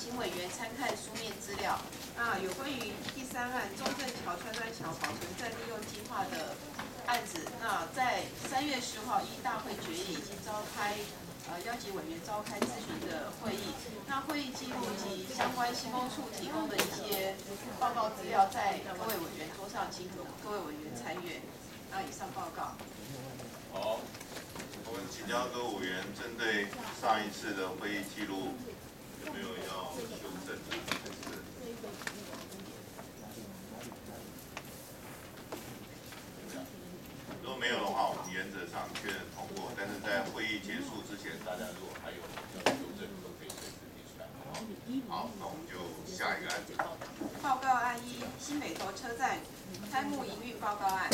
请委员参看书面资料。那有关于第3案中正桥川端桥保存再利用计划的案子，那在3月15号依大会决议已经召开邀集委员召开咨询的会议。那会议记录及相关新工处提供的一些报告资料在各位委员桌上，请各位委员参阅。那以上报告。 好，我们请教各位委员针对上一次的会议记录有没有要修正的？如果没有的话，我们原则上确认通过。但是在会议结束之前，大家如果还有要修正，都可以随时提出来。好，那我们就下一个案子。 报告案1：新北投车站开幕营运报告案。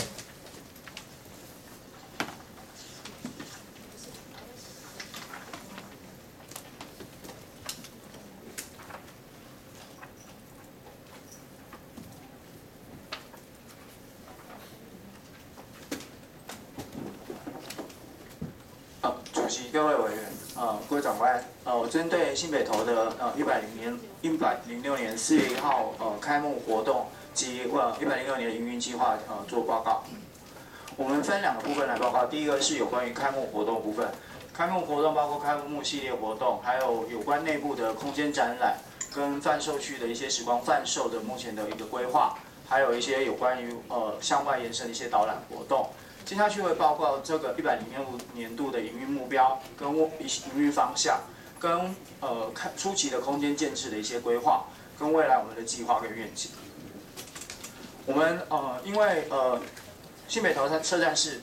主席、各位委员，各位长官，我针对新北投的106年4月1号开幕活动及106年营运计划做报告。我们分2个部分来报告，第一个是有关于开幕活动部分，开幕活动包括开幕系列活动，还有有关内部的空间展览跟贩售区的一些时光贩售的目前的一个规划，还有一些有关于向外延伸的一些导览活动。接下去会报告这个106年度的营运目标跟营运方向，跟初期的空间建制的一些规划，跟未来我们的计划跟愿景。我们因为新北投车站是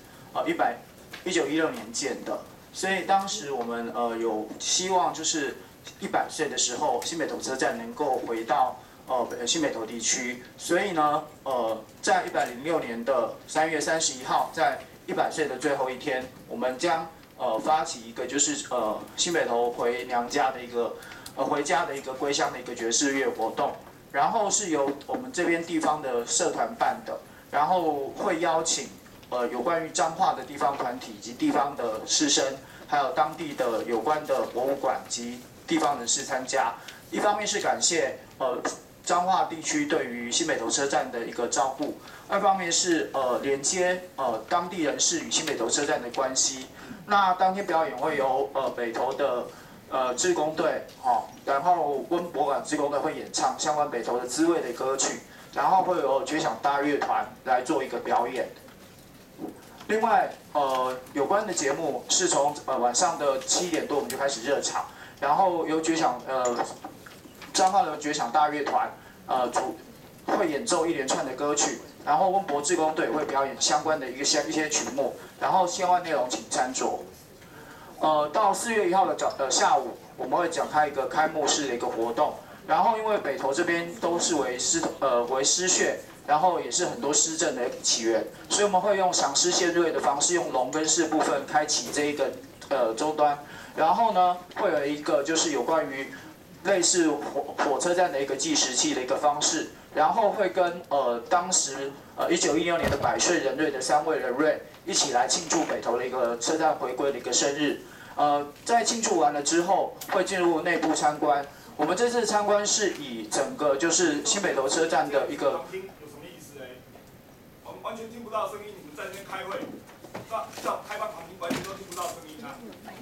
1916年建的，所以当时我们有希望就是100岁的时候，新北投车站能够回到新北投地区，所以呢，在106年的3月31号，在100岁的最后一天，我们将发起一个就是新北投回娘家的一个回家的一个归乡的一个爵士乐活动，然后是由我们这边地方的社团办的，然后会邀请有关于彰化的地方团体以及地方的士绅，还有当地的有关的博物馆及地方人士参加。一方面是感谢彰化地区对于新北投车站的一个照顾，二方面是连接当地人士与新北投车站的关系。那当天表演会由北投的志工队，然后温博馆志工队会演唱相关北投的滋味的歌曲，然后会有绝响大乐团来做一个表演。另外有关的节目是从晚上的7点多我们就开始热场，然后由绝响彰化的绝响大乐团会演奏一连串的歌曲，然后温博志工队会表演相关的一些曲目，然后相关内容请参酌。到4月1号的下午，我们会展开一个开幕式的一个活动，然后因为北投这边都是为狮穴，然后也是很多狮阵的起源，所以我们会用赏狮献瑞的方式，用龙跟狮部分开启这一个周端，然后呢会有一个就是有关于类似火车站的一个计时器的一个方式，然后会跟当时1916年的百岁人瑞的3位人瑞一起来庆祝北投的一个车站回归的一个生日。在庆祝完了之后，会进入内部参观。我们这次参观是以整个就是新北投车站的一个。 有什么意思嘞？我们完全听不到声音，你们在那边开会，叫开放旁听，完全都听不到声音啊。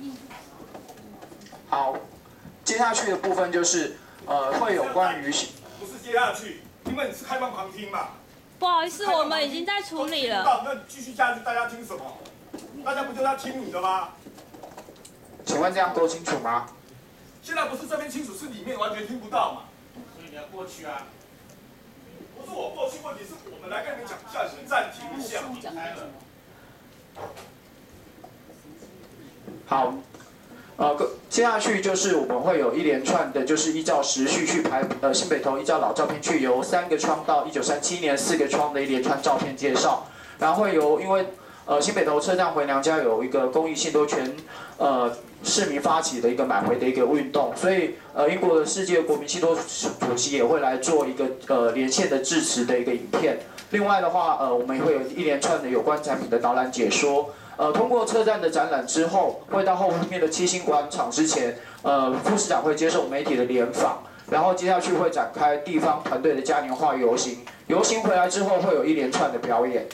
好。接下去的部分就是会有关于不是接下去，因为你是开放旁听嘛。 不好意思，我们已经在处理了。 那继续下去，大家听什么？大家不就要听你的吗？ 请问这样够清楚吗？ 现在不是这边清楚，是里面完全听不到嘛。所以你要过去啊。不是我过去，问题是我们来跟你们讲一下，先暂停一下。 好。接下去就是我们会有一连串的，就是依照时序去排新北投依照老照片去由3个窗到1937年4个窗的一连串照片介绍，然后会由因为新北投车站回娘家有一个公益信托全市民发起的一个买回的一个运动，所以英国的世界国民信托主席也会来做一个连线的致辞的一个影片。另外的话我们也会有一连串的有关产品的导览解说。通过车站的展览之后，会到后面的7星广场之前，副市长会接受媒体的联访， 然后接下去会展开地方团队的嘉年华游行，游行回来之后会有一连串的表演。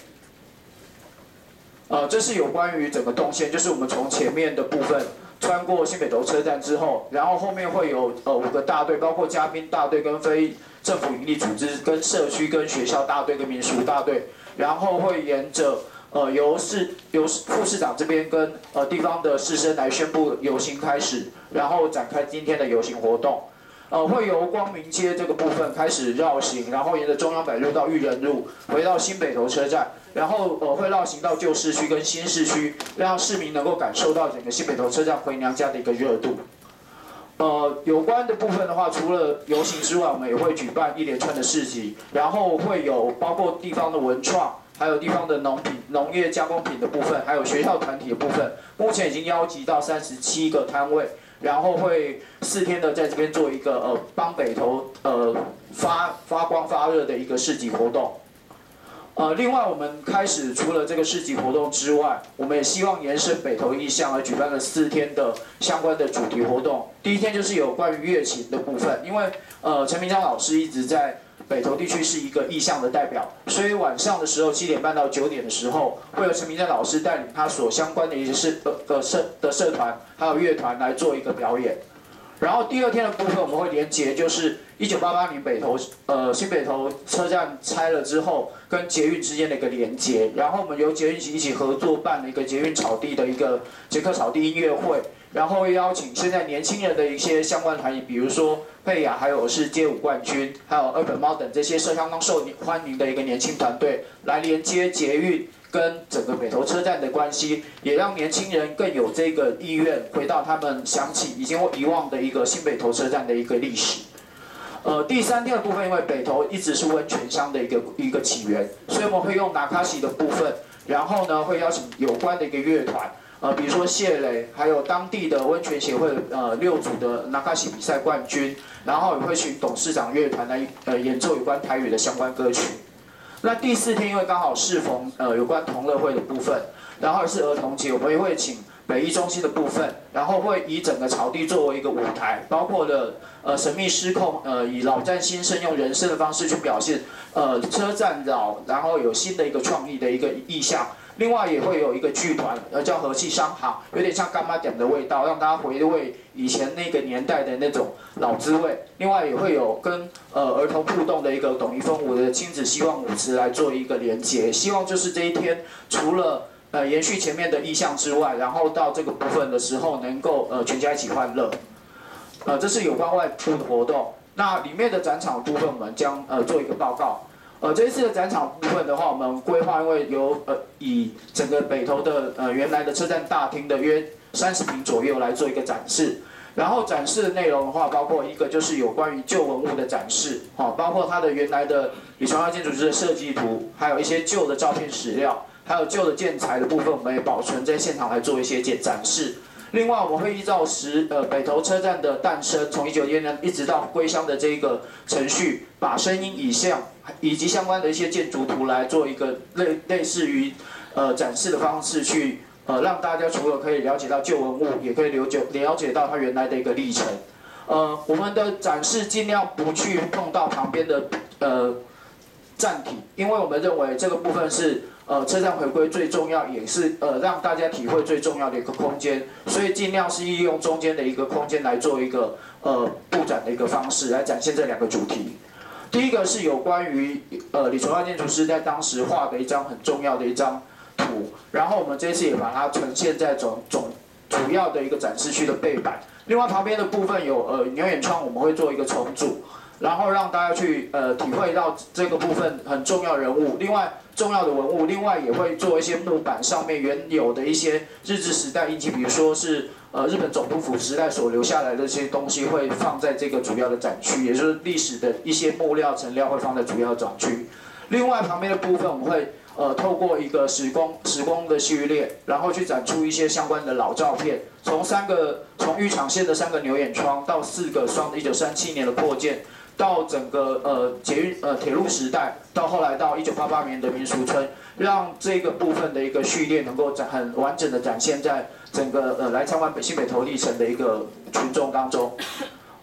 这是有关于整个动线，就是我们从前面的部分穿过新北投车站之后，然后后面会有5个大队，包括嘉宾大队跟非政府营利组织、跟社区、跟学校大队、跟民俗大队，然后会沿着由副市长这边跟地方的士绅来宣布游行开始，然后展开今天的游行活动。会由光明街这个部分开始绕行，然后沿着中央北路到裕仁路，回到新北投车站，然后会绕行到旧市区跟新市区，让市民能够感受到整个新北投车站回娘家的一个热度。有关的部分的话，除了游行之外，我们也会举办一连串的市集，然后会有包括地方的文创，还有地方的农业加工品的部分，还有学校团体的部分，目前已经邀集到37个摊位。然后会4天的在这边做一个帮北投发光发热的一个市集活动。另外我们开始除了这个市集活动之外，我们也希望延伸北投意象而举办了4天的相关的主题活动。第一天就是有关于乐琴的部分，因为陈明章老师一直在北投地区是一个意象的代表，所以晚上的时候7点半到9点的时候，会有陈明章老师带领他所相关的一些社团还有乐团来做一个表演。然后第2天的部分，我们会连结就是1988年新北投车站拆了之后，跟捷运之间的一个连结。然后我们由捷运一起合作办了一个捷运草地的一个捷克草地音乐会，然后会邀请现在年轻人的一些相关团体，比如说佩雅，还有是街舞冠军，还有2本猫等这些相当受欢迎的一个年轻团队，来连接捷运跟整个北投车站的关系，也让年轻人更有这个意愿回到他们想起已经遗忘的一个新北投车站的一个历史。第3天的部分，因为北投一直是温泉乡的一个起源，所以我们会用纳卡西的部分，然后呢会邀请有关的一个乐团，比如说谢磊，还有当地的温泉协会6组的纳卡西比赛冠军，然后也会请董事长乐团来演奏有关台语的相关歌曲。那第4天因为刚好适逢有关同乐会的部分，然后是儿童节，我们也会请北艺中心的部分，然后会以整个草地作为一个舞台，包括了神秘失控，以老战新生用人声的方式去表现车站老，然后有新的一个创意的一个意象。另外也会有一个剧团，叫和气商行，有点像干妈点的味道，让大家回味以前那个年代的那种老滋味。另外也会有跟儿童互动的一个董一峰舞的亲子希望舞池来做一个连结。希望就是这一天除了延续前面的意象之外，然后到这个部分的时候能够全家一起欢乐。这是有关外部的活动。那里面的展场部分我们将做一个报告。这一次的展场部分的话，我们规划因为以整个北投的原来的车站大厅的约30坪左右来做一个展示。然后展示的内容的话，包括一个就是有关于旧文物的展示，包括它的原来的李传耀建筑师的设计图，还有一些旧的照片史料，还有旧的建材的部分，我们也保存在现场来做一些展示。另外，我们会依照北投车站的诞生，从1991年一直到归乡的这个程序，把声音影像以及相关的一些建筑图来做一个类似于展示的方式去让大家除了可以了解到旧文物，也可以了解到它原来的一个历程。我们的展示尽量不去碰到旁边的站体，因为我们认为这个部分是车站回归最重要，也是让大家体会最重要的一个空间，所以尽量是利用中间的一个空间来做一个布展的一个方式，来展现这2个主题。第一个是有关于李传耀建筑师在当时画的一张很重要的一张图，然后我们这次也把它呈现在主要的一个展示区的背板。另外旁边的部分有牛眼窗，我们会做一个重组，然后让大家去体会到这个部分很重要人物，另外重要的文物，另外也会做一些木板上面原有的一些日治时代印记，比如说是日本总督府时代所留下来的这些东西，会放在这个主要的展区，也就是历史的一些木料陈料会放在主要的展区。另外旁边的部分我们会透过一个时光的序列，然后去展出一些相关的老照片，从玉场线的3个牛眼窗到4个1937年的扩建。到整个铁路时代，到后来到1988年的民俗村，让这个部分的一个序列能够很完整的展现在整个来参观新北投历程的一个群众当中。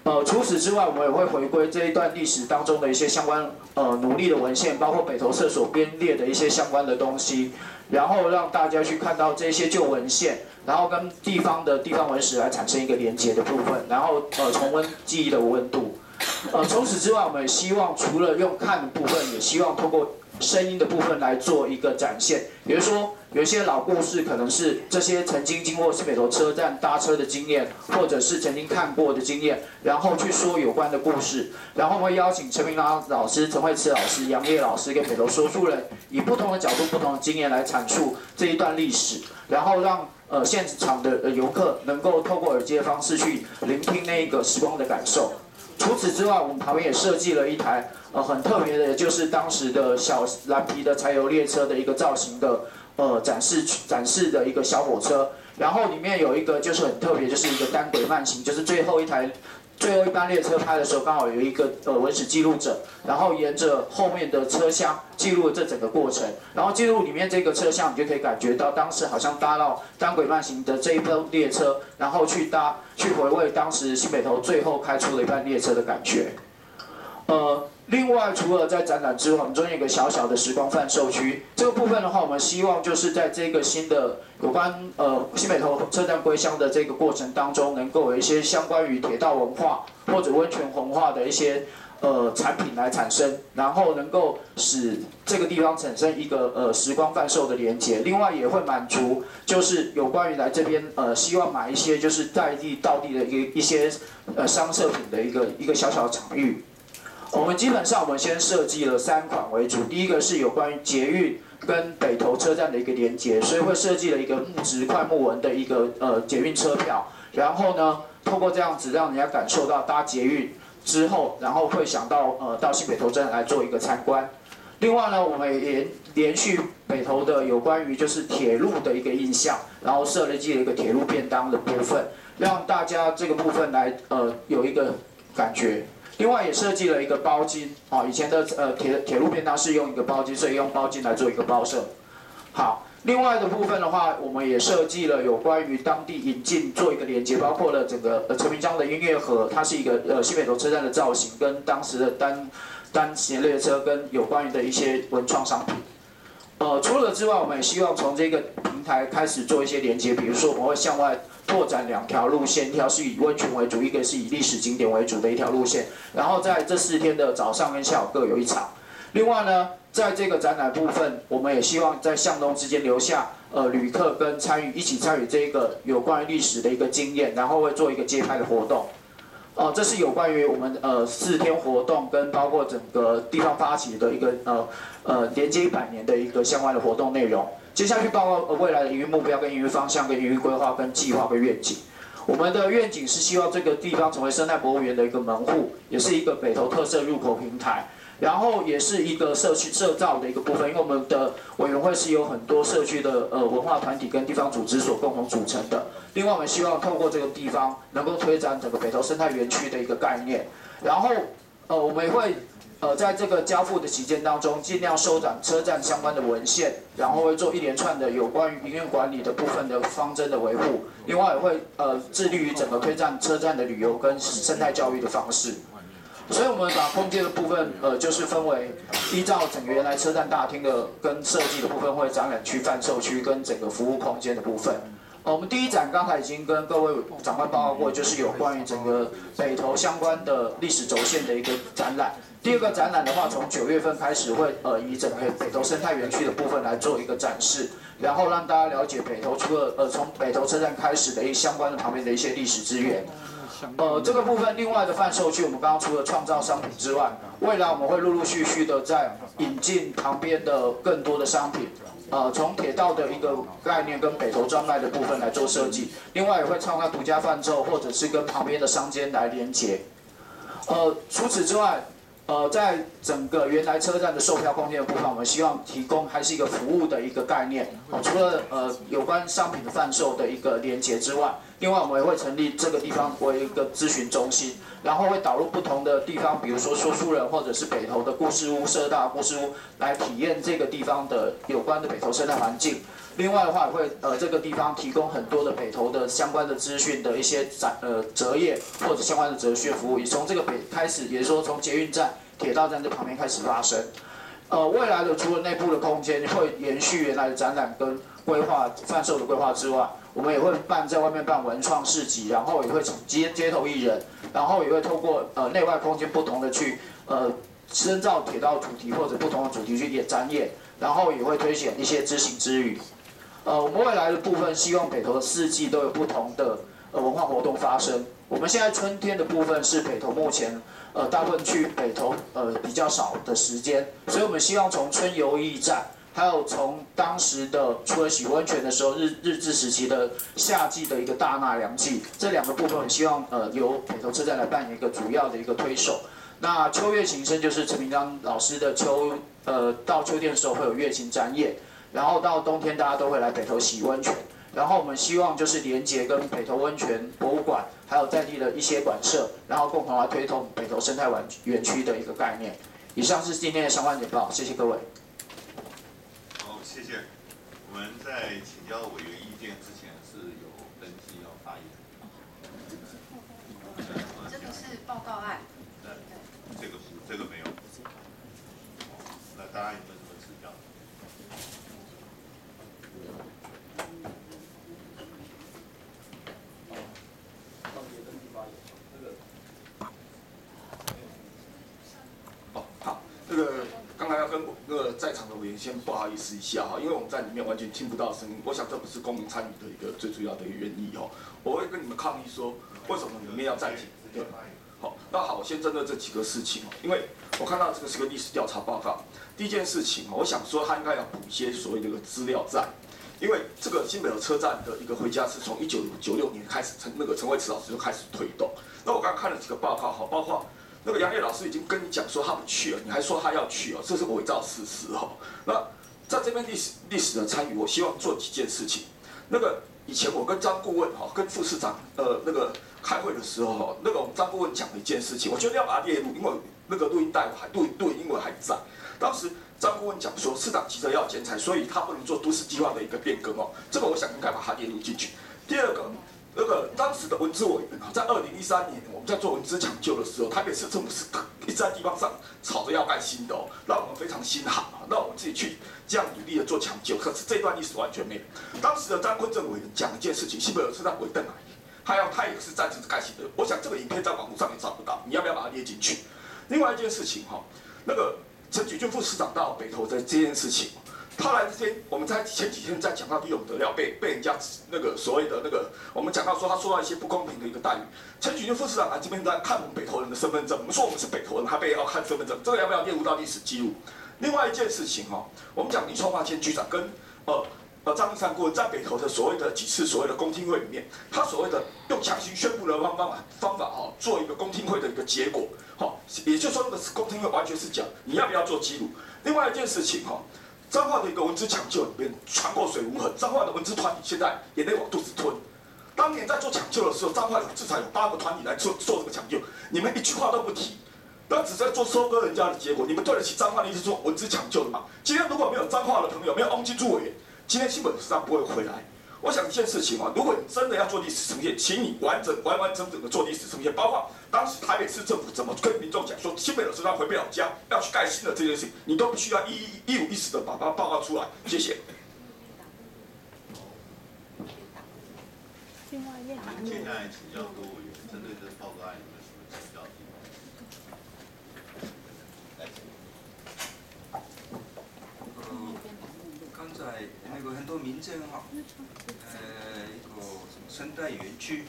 除此之外，我们也会回归这一段历史当中的一些相关努力的文献，包括北投社所编列的一些相关的东西，然后让大家去看到这些旧文献，然后跟地方文史来产生一个连结的部分，然后重温记忆的温度。除此之外，我们也希望除了用看的部分，也希望通过声音的部分来做一个展现。比如说，有一些老故事，可能是这些曾经经过新北投车站搭车的经验，或者是曾经看过的经验，然后去说有关的故事。然后我们会邀请陈明拉老师、陈慧慈老师、杨烨老师跟北投说书人，以不同的角度、不同的经验来阐述这一段历史，然后让现场的游客能够透过耳机的方式去聆听那个时光的感受。除此之外，我们旁边也设计了一台很特别的，就是当时的小蓝皮的柴油列车的一个造型的展示的一个小火车，然后里面有一个就是很特别，就是一个单轨慢行，就是最后一班列车拍的时候，刚好有一个文史记录者，然后沿着后面的车厢记录了这整个过程，然后进入里面这个车厢，你就可以感觉到当时好像搭到单轨慢行的这一班列车，然后去回味当时新北投最后开出的一班列车的感觉。另外，除了在展览之外，我们中间有个小小的时光贩售区。这个部分的话，我们希望就是在这个新的有关新北投车站归乡的这个过程当中，能够有一些相关于铁道文化或者温泉文化的一些产品来产生，然后能够使这个地方产生一个时光贩售的连结。另外，也会满足就是有关于来这边希望买一些就是在地道地的一些商社品的一个小小的场域。我们基本上我们先设计了3款为主，第一个是有关于捷运跟北投车站的一个连结，所以会设计了一个木质快木纹的一个捷运车票，然后呢，透过这样子让人家感受到搭捷运之后，然后会想到到新北投站来做一个参观。另外呢，我们也连续北投的有关于就是铁路的一个印象，然后设计了一个铁路便当的部分，让大家这个部分来有一个感觉。另外也设计了一个包巾，以前的铁路便当是用一个包巾，所以用包巾来做一个包设。好，另外的部分的话，我们也设计了有关于当地引进做一个连接，包括了整个陈明章的音乐盒，它是一个新北投车站的造型，跟当时的单行列车跟有关于的一些文创商品。除了之外，我们也希望从这个平台开始做一些连接，比如说我们会向外拓展2条路线，一条是以温泉为主，一个是以历史景点为主的一条路线。然后在这4天的早上跟下午各有1场。另外呢，在这个展览部分，我们也希望在巷弄之间留下旅客跟一起参与这个有关于历史的一个经验，然后会做一个街拍的活动。这是有关于我们4天活动跟包括整个地方发起的一个连接100年的一个相关的活动内容。接下去包括未来的营运目标、跟营运方向、跟营运规划、跟计划跟愿景。我们的愿景是希望这个地方成为生态博物园的一个门户，也是一个北投特色入口平台。然后也是一个社造的一个部分，因为我们的委员会是由很多社区的文化团体跟地方组织所共同组成的。另外，我们希望透过这个地方能够推展整个北投生态园区的一个概念。然后我们也会在这个交付的期间当中，尽量收展车站相关的文献，然后会做一连串的有关于营运管理的部分的方针的维护。另外也会致力于整个推展车站的旅游跟生态教育的方式。所以我们把空间的部分，就是分为依照整个原来车站大厅的跟设计的部分，会展览区、贩售区跟整个服务空间的部分。我们第一展刚才已经跟各位长官报告过，就是有关于整个北投相关的历史轴线的一个展览。第二个展览的话，从9月份开始会以整个北投生态园区的部分来做一个展示，然后让大家了解北投除了从北投车站开始的相关的旁边的一些历史资源。这个部分另外的贩售区，我们刚刚除了创造商品之外，未来我们会陆陆续续的在引进旁边的更多的商品，从铁道的一个概念跟北投专卖的部分来做设计，另外也会创造独家贩售或者是跟旁边的商间来连结。除此之外，在整个原来车站的售票空间的部分，我们希望提供还是一个服务的一个概念。除了有关商品的贩售的一个连结之外， 另外，我们也会成立这个地方为一个咨询中心，然后会导入不同的地方，比如说说书人或者是北投的故事屋、社大故事屋，来体验这个地方的有关的北投生态环境。另外的话，也会这个地方提供很多的北投的相关的资讯的一些折页或者相关的哲学服务，也从这个开始，也就是说从捷运站、铁道站这旁边开始发生。未来的除了内部的空间会延续原来的展览跟规划贩售的规划之外，我们也会在外面办文创市集，然后也会街头艺人，然后也会透过内外空间不同的去深造铁道主题或者不同的主题去展演，然后也会推选一些知行知语。我们未来的部分希望北投的4季都有不同的文化活动发生。我们现在春天的部分是北投目前大部分去北投比较少的时间，所以我们希望从春游驿站，还有从当时的除了洗温泉的时候日治时期的夏季的一个大纳凉季，这2个部分我们希望由北投车站来扮演一个主要的一个推手。那秋月琴声就是陈明章老师的到秋天的时候会有月琴展演，然后到冬天大家都会来北投洗温泉。然后我们希望就是连结跟北投温泉博物馆，还有在地的一些馆舍，然后共同来推动北投生态园区的一个概念。以上是今天的相关简报，谢谢各位。 好，谢谢。我们在请教委员意见之前是有登记要发言。 这个是报告案。 这个没有。那大家有没有什么指教？ 刚才要跟在场的委员先不好意思一下哈，因为我们在里面完全听不到声音，我想这不是公民参与的一个最主要的一个原因哦。我会跟你们抗议说，为什么里面要暂停？对，好，那好，我先针对这几个事情哦，因为我看到这个是个历史调查报告。第一件事情，我想说他应该要补一些所谓的资料在，因为这个新北投车站的一个回家是从1996年开始，陈慧慈老师就开始推动。那我刚刚看了几个报告哈，包括那个杨业老师已经跟你讲说他不去了，你还说他要去哦，这是伪造事实哈。那在这边历史的参与，我希望做几件事情。那个以前我跟张顾问哈，跟副市长那个开会的时候哈，那个我们张顾问讲了一件事情，我觉得要把它列入，因为那个录音带录音因为还在。当时张顾问讲说，市长急着要建材，所以他不能做都市计划的一个变更哦，这个我想应该把它列入进去。第二个。那个当时的文资委员在2013年，我们在做文资抢救的时候，台北市政府是一直在地方上吵着要盖新的哦，让我们非常心寒啊，让我们自己去这样努力的做抢救。可是这段历史完全没有。当时的张坤正委员讲一件事情，新北投车站回邓来，他也是暂时盖新的。我想这个影片在网络上也找不到，你要不要把它列进去？另外一件事情哈，那个陈菊俊副市长到北投的这件事情。他来这边，我们在前几天在讲到李永德要被人家那个所谓的那个，我们讲到说他受到一些不公平的一个待遇。陈菊俊副市长来这边在看我们北投人的身份证，我们说我们是北投人，还被要看身份证，这个要不要列入到历史记录？另外一件事情哈，我们讲李聪华前局长跟张立山顾问在北投的所谓的几次所谓的公听会里面，他所谓的用强行宣布的方法哈，做一个公听会的一个结果，好，也就是说那个公听会完全是讲你要不要做记录。另外一件事情哈。彰化的一个文资抢救里面船过水无痕，彰化的文资团体现在眼泪往肚子吞。当年在做抢救的时候，彰化至少有8个团体来做这个抢救，你们一句话都不提，那只在做收割人家的结果。你们对得起彰化的一直做文资抢救的吗？今天如果没有彰化的朋友，没有翁金珠委员，今天新北市长不会回来。我想一件事情啊，如果你真的要做历史呈现，请你完整的做历史呈现，包括当时台北市政府怎么跟民众讲说新北的车站回不了家，要去盖新的这件事情，你都必须要一五一十的把它报告出来。谢谢。 接下来请教各位委员，针对这报告案有没有什么请教的地方？刚才那个很多民政哈，一个什么生态园区，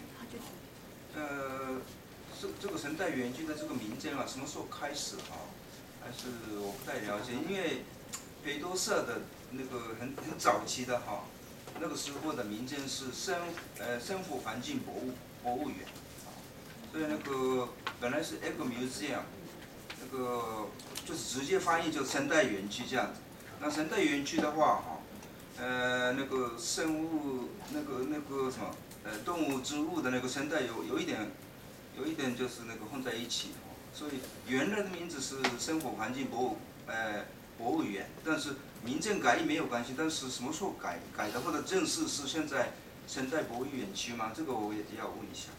这个生态园区的这个民政啊，什么时候开始哈？还是我不太了解，因为北投社的那个很早期的哈，那个时候的民政是生活环境博物园，所以那个本来是 Eco Museum， 那个就是直接翻译就生态园区这样子。那生态园区的话哈，那个生物那个什么动物、植物的那个生态有一点就是那个混在一起，所以原来的名字是生活环境博物园，但是民政改没有关系，但是什么时候改的，或者正式是现在生态博物园区吗？这个我也要问一下。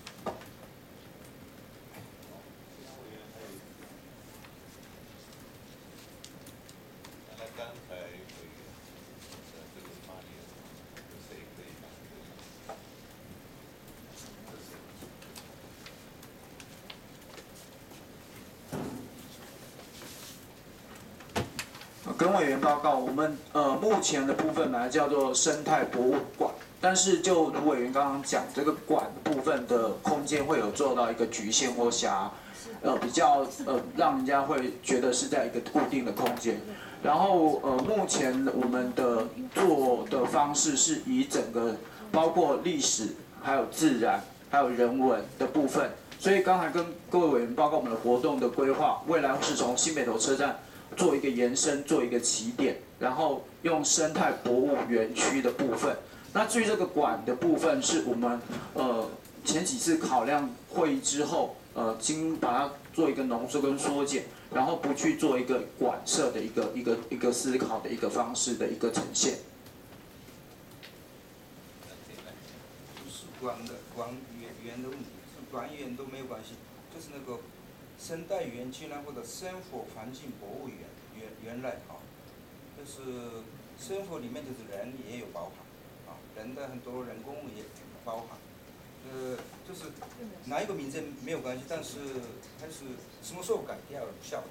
刚才委员的这个发言，有谁可以反对？ 跟委员报告，我们目前的部分本来叫做生态博物馆，但是就如委员刚刚讲，这个馆部分的空间会有做到一个局限或比较让人家会觉得是在一个固定的空间。然后目前我们的做的方式是以整个包括历史、还有自然、还有人文的部分。所以刚才跟各位委员报告我们的活动的规划，未来是从新北投车站做一个延伸，做一个起点，然后用生态博物园区的部分。那至于这个馆的部分，是我们前几次考量会议之后，经把它做一个浓缩跟缩减，然后不去做一个馆舍的一个思考的一个方式的一个呈现。 不是馆园的问题，是馆园都没有关系，就是那个生态园区呢，或者生活环境博物园，原来就是生活里面就是人也有包含，人的很多人工也包含，就是哪一个名称没有关系，但是还是什么时候改掉有效的。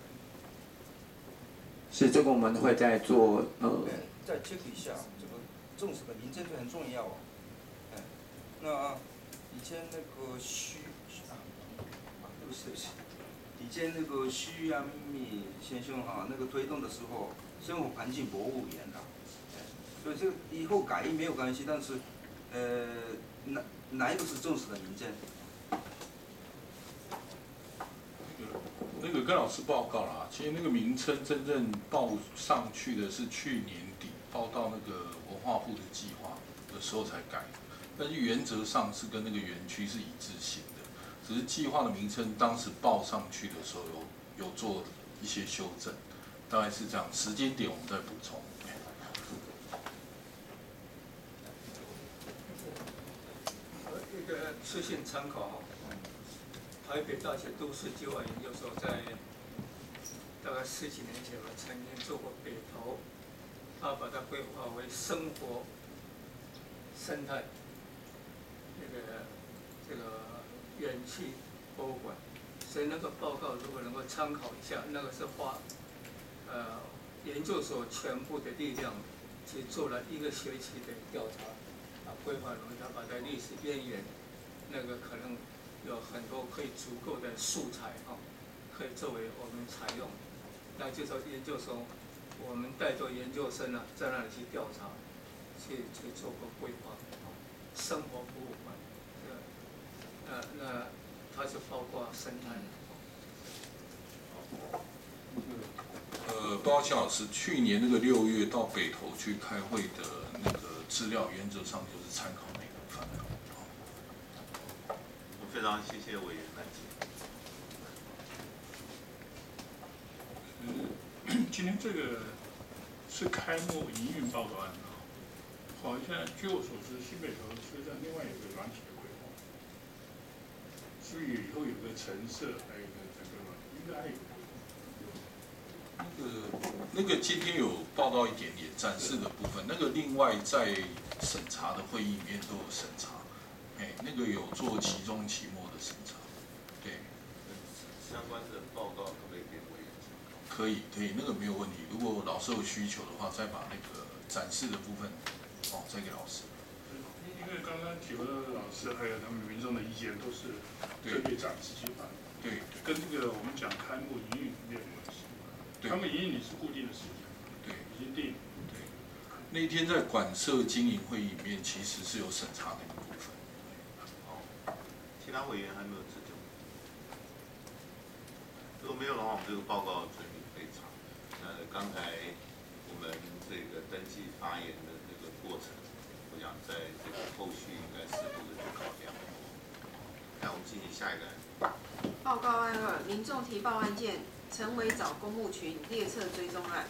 是这个我们会再做再 check 一下这个重视的名称就很重要那以前那个对不起，以前那个徐阳明先生那个推动的时候，生活环境博物园所以这个以后改没有关系，但是哪一个是正式的名称？ 那个跟老师报告啦，其实那个名称真正报上去的是去年底报到那个文化部的计划的时候才改，但是原则上是跟那个园区是一致性的，只是计划的名称当时报上去的时候有做一些修正，大概是这样，时间点我们再补充。 一个次性参考，台北大学都市计划研究所在大概10几年前吧，曾经做过北投，他把它规划为生活生态这个园区博物馆，所以那个报告如果能够参考一下，那个是花研究所全部的力量去做了1个学期的调查，规划容易，他把在历史边缘那个可能有很多可以足够的素材可以作为我们采用。那就说研究所，我们带着研究生在那里去调查，去做过规划。生活博物馆，那它是包括生态。 报告秦老师，去年那个6月到北投去开会的那个资料，原则上就是参考那个范本。 我非常谢谢委员来解。今天这个是开幕营运报告案好像据我所知，新北投车站另外有个软体的规划，是不是以后有个陈设，还有一个整个应该还有。 那个今天有报道一点点展示的部分，那个另外在审查的会议里面都有审查，那个有做期中期末的审查，对。 相关的报告可不可以给委员参考？ 可以，那个没有问题。如果老师有需求的话，再把那个展示的部分，再给老师。 因为刚刚提问的老师还有他们民众的意见都是特别展示计划， 对， 跟这个我们讲开幕营运没有关系。他们营运你是固定的时间， 对， 已经定。 对，那天在馆舍经营会议里面，其实是有审查那个部分。 好，其他委员还没有指教。如果没有的话，我们这个报告准备备查。刚才我们这个登记发言的这个过程， 我想在这个后续应该适度的去考量。那我们进行下一个案子。 报告案2，民众提报案件陈伟藻公墓群列册追踪案。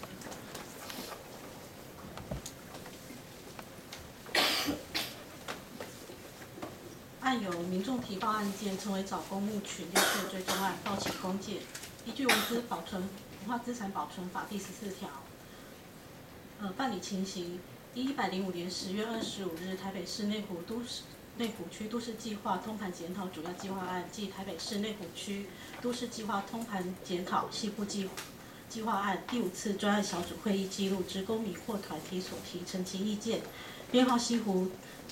案有民众提报案件陈伟藻公墓群列册追踪案，报请公检。依据文化资产保存法第14条，办理情形：依105年10月25日台北市内湖区都市计划通盘检讨主要计划案暨台北市内湖区都市计划通盘检讨细部计划案第5次专案小组会议记录之公民或团体所提陈情意见，编号西湖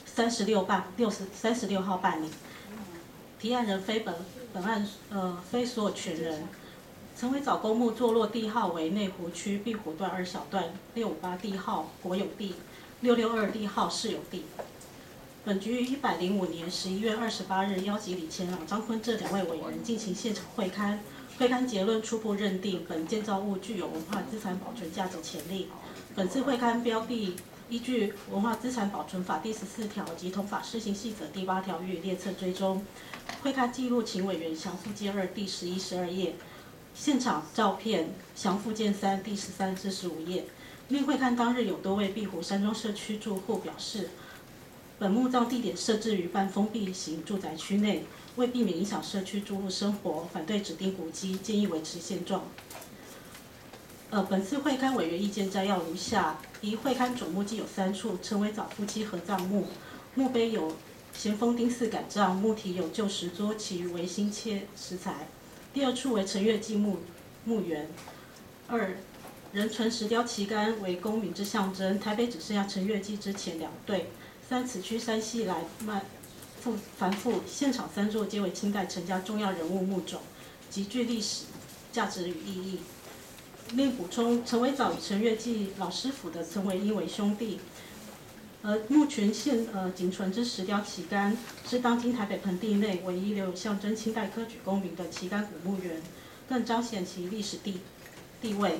36号办理。提案人非本案非所有权人。陈伟藻公墓坐落地号为内湖区碧湖段2小段658地号国有地，662地号市有地。本局于105年11月28日邀集李前朗、张坤这2位委员进行现场会勘，会勘结论初步认定本建造物具有文化资产保存价值潜力。本次会勘标的依据《文化资产保存法》第14条及同法施行细则第8条予以列册追踪。会勘记录请委员详附件2第11、12页。现场照片详附件3第13至15页。另会勘当日有多位碧湖山庄社区住户表示，本墓葬地点设置于半封闭型住宅区内，为避免影响社区住户生活，反对指定古迹，建议维持现状。本次会勘委员意见摘要如下：一、会勘总墓迹有3处陈伟藻夫妻合葬墓，墓碑有咸丰丁4改葬，墓体有旧石桌，其余为新切石材。第2处为陈月记墓园。2、人存石雕旗杆为公民之象征，台北只剩下陈月记之前2对。3、此区山系来繁复，现场3座皆为清代陈家重要人物墓种，极具历史价值与意义。另补充，陈伟藻与陈月记老师傅的陈维英为兄弟。墓群现仅存之石雕旗杆，是当今台北盆地内唯一留有象征清代科举功名的旗杆古墓园，更彰显其历史地位。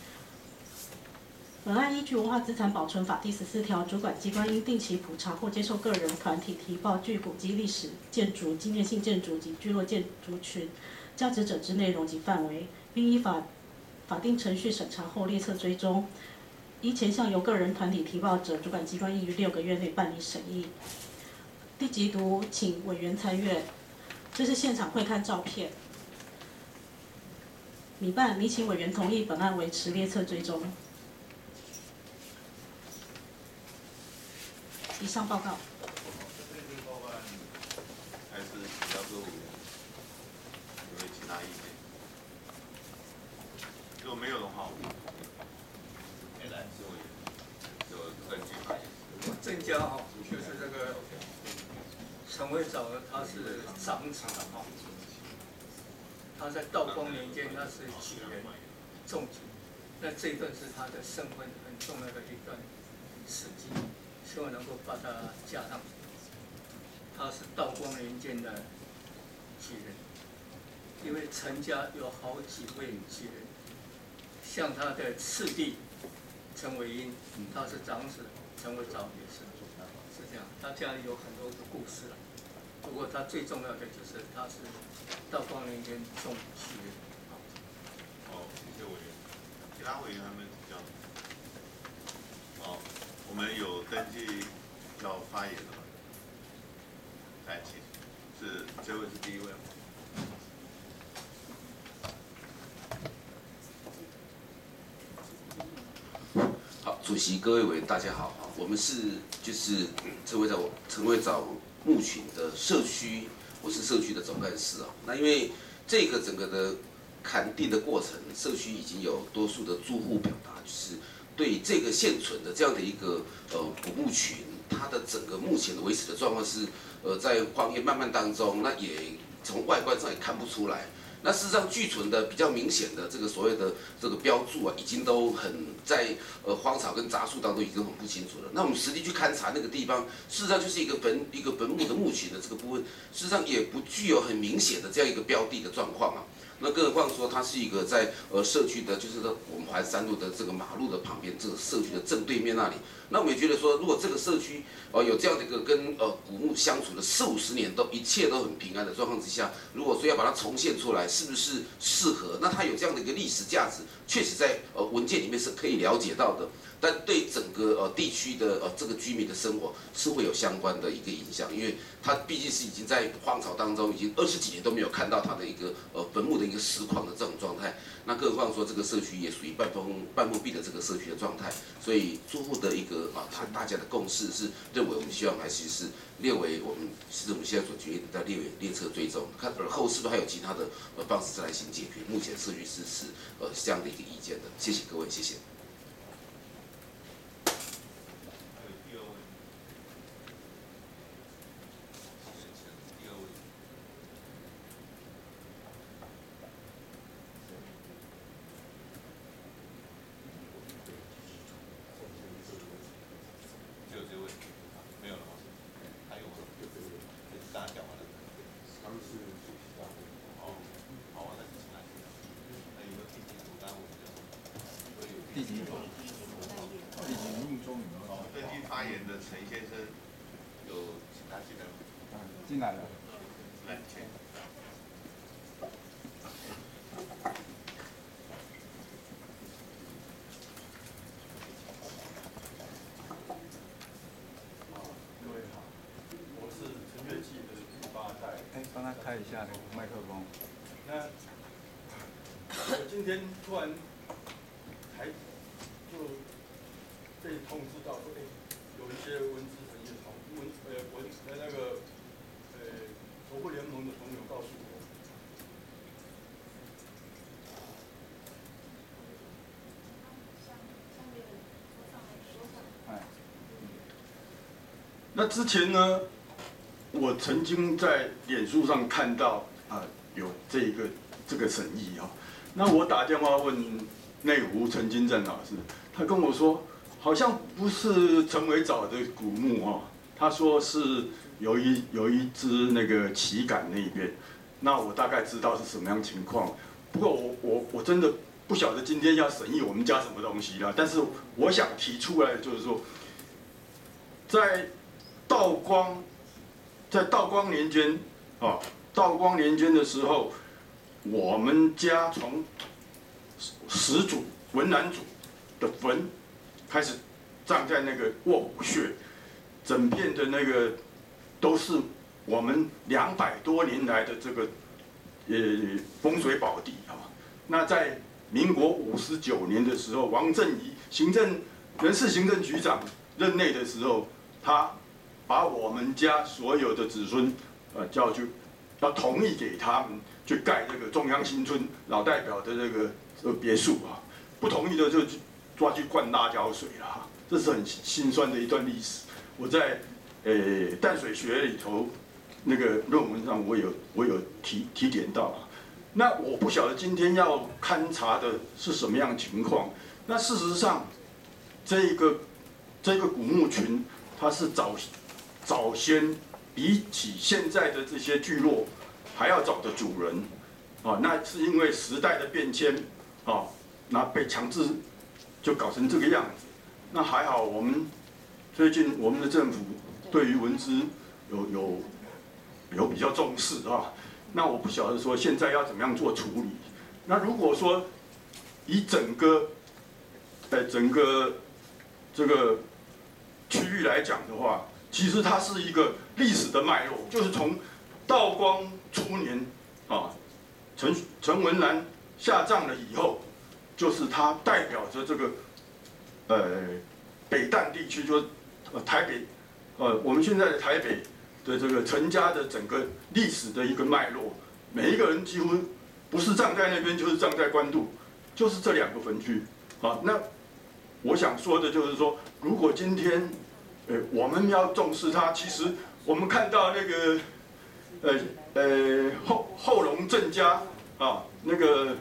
本案依据《文化资产保存法》第14条，主管机关应定期普查或接受个人团体提报具古迹历史建筑、纪念性建筑及聚落建筑群价值者之内容及范围，并依法定程序审查后列册追踪。依前项由个人团体提报者，主管机关应于6个月内办理审议。第几读，请委员参阅。这是现场会勘照片。拟请委员同意本案维持列册追踪。以上报告。 还是比较多委员有没有其他意见？如果没有的话，蓝志委员就根据发言。 郑家哈，就是这个陈伟藻他是长子哈，他在道光年间他是举人中举，那这一段是他的身份很重要的一段史记，希望能够把它加上去。他是道光年间的举人，因为陈家有好几位举人，像他的次弟陈维英，他是长子，陈伟藻也是这样。他家里有很多个故事了，不过他最重要的就是他是道光年间中举人。 好，谢谢委员。其他委员还没有提交。好，我们有登记要发言的吗？来，请，是这位是第一位吗？ 好，主席、各位委员，大家好。我们就是陈伟藻墓群的社区，我是社区的总干事啊。那因为这个整个的勘定的过程，社区已经有多数的住户表达，就是对这个现存的这样的一个古墓群，它的整个目前的维持的状况是在荒野漫漫当中，那也从外观上也看不出来。那事实上，具存的比较明显的这个所谓的这个标注啊，已经都很在荒草跟杂树当中已经很不清楚了。那我们实地去勘察那个地方，事实上就是一个坟墓的墓群的这个部分，事实上也不具有很明显的这样一个标的的状况啊。 那更何况说它是一个在社区的，就是在我们淮山路的这个马路的旁边，这个社区的正对面那里。那我们也觉得说，如果这个社区有这样的一个跟古墓相处的40-50年一切都很平安的状况之下，如果说要把它重现出来，是不是适合？那它有这样的一个历史价值，确实在文件里面是可以了解到的。但对整个地区的这个居民的生活是会有相关的一个影响，因为它毕竟是已经在荒草当中已经20几年都没有看到它的一个坟墓的一个实况的这种状态，那更何况说这个社区也属于半封闭的这个社区的状态，所以住户的一个大家的共识是认为我们希望还是列为我们市政府现在所决议的在列册追踪，看而后是不是还有其他的方式再来行解决？目前社区是持这样的一个意见的，谢谢各位，谢谢。 第几种？登记发言的陈先生，有请他进来吗？ 进来了。 来，请。 各位好，我是陈月记的第8代。帮他开一下那个麦克风。那我今天突然就被通知到说，有一些文资产业那个守护联盟的朋友告诉我，那之前呢，我曾经在脸书上看到有这个审议那我打电话问内湖陈金正老师，他跟我说，好像不是陈伟藻的古墓他说是有一只那个旗杆那边，那我大概知道是什么样情况。不过我真的不晓得今天要审议我们家什么东西啦。但是我想提出来的就是说，在道光年间道光年间的时候，我们家从始祖文澜祖的坟开始葬在那个卧虎穴，整片的那个都是我们200多年来的这个风水宝地那在民国59年的时候，王振仪人事行政局长任内的时候，他把我们家所有的子孙要同意给他们去盖这个中央新村老代表的这个别墅不同意的就抓去灌辣椒水了这是很心酸的一段历史。我在淡水学里头那个论文上我有提点到那我不晓得今天要勘察的是什么样的情况。那事实上，这个古墓群它是早先比起现在的这些聚落还要早的主人那是因为时代的变迁那被强制就搞成这个样子。那还好，我们最近我们的政府对于文资有比较重视那我不晓得说现在要怎么样做处理。那如果说以整个这个区域来讲的话，其实它是一个历史的脉络，就是从道光初年陈文澜下葬了以后，就是它代表着这个北淡地区，就是台北我们现在的台北的这个陈家的整个历史的一个脉络，每一个人几乎不是葬在那边，就是葬在关渡，就是这2个坟区那我想说的就是说，如果今天我们要重视它，其实我们看到那个后龙郑家那个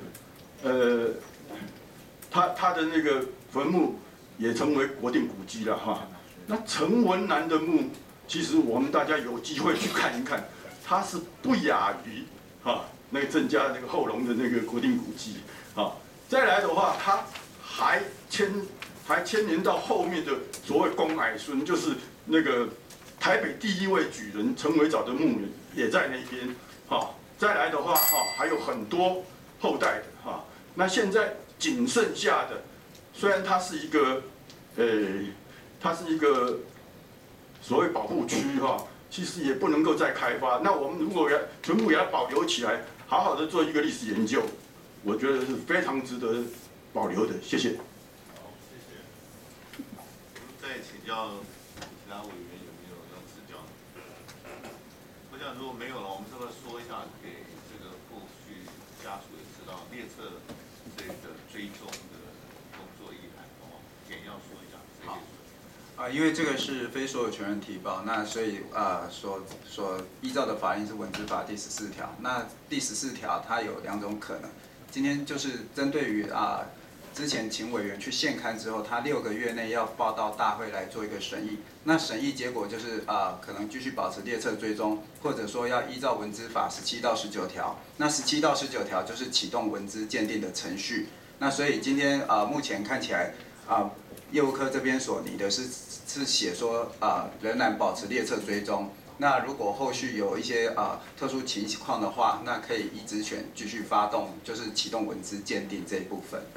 他的那个坟墓也成为国定古迹了那陈文澜的墓，其实我们大家有机会去看一看，它是不亚于那个增加那个后龙的那个国定古迹，啊，再来的话，它还牵连到后面的所谓公矮孙，就是那个台北第1位举人陈伟藻的墓园也在那边，哈，再来的话，哈，还有很多后代的，哈，那现在仅剩下的，虽然它是一个，它是一个所谓保护区，哈。其实也不能够再开发。那我们如果全部给它保留起来，好好的做一个历史研究，我觉得是非常值得保留的。谢谢。 好，谢谢。我们再请教其他委员有没有要指教？我想如果没有了，我们是不是说一下，给这个后续家属也知道列车这个追踪的工作意涵，简要说一下。好。 因为这个是非所有权人提报，那所以所依照的法令是《文资法》第14条。那第14条它有2种可能，今天就是针对于之前请委员去现刊之后，他6个月内要报到大会来做一个审议。那审议结果就是可能继续保持列册追踪，或者说要依照《文资法》17到19条。那17到19条就是启动文资鉴定的程序。那所以今天目前看起来业务科这边所拟的是写说仍然保持列册追踪。那如果后续有一些特殊情况的话，那可以依职权继续发动，就是启动文资鉴定这一部分。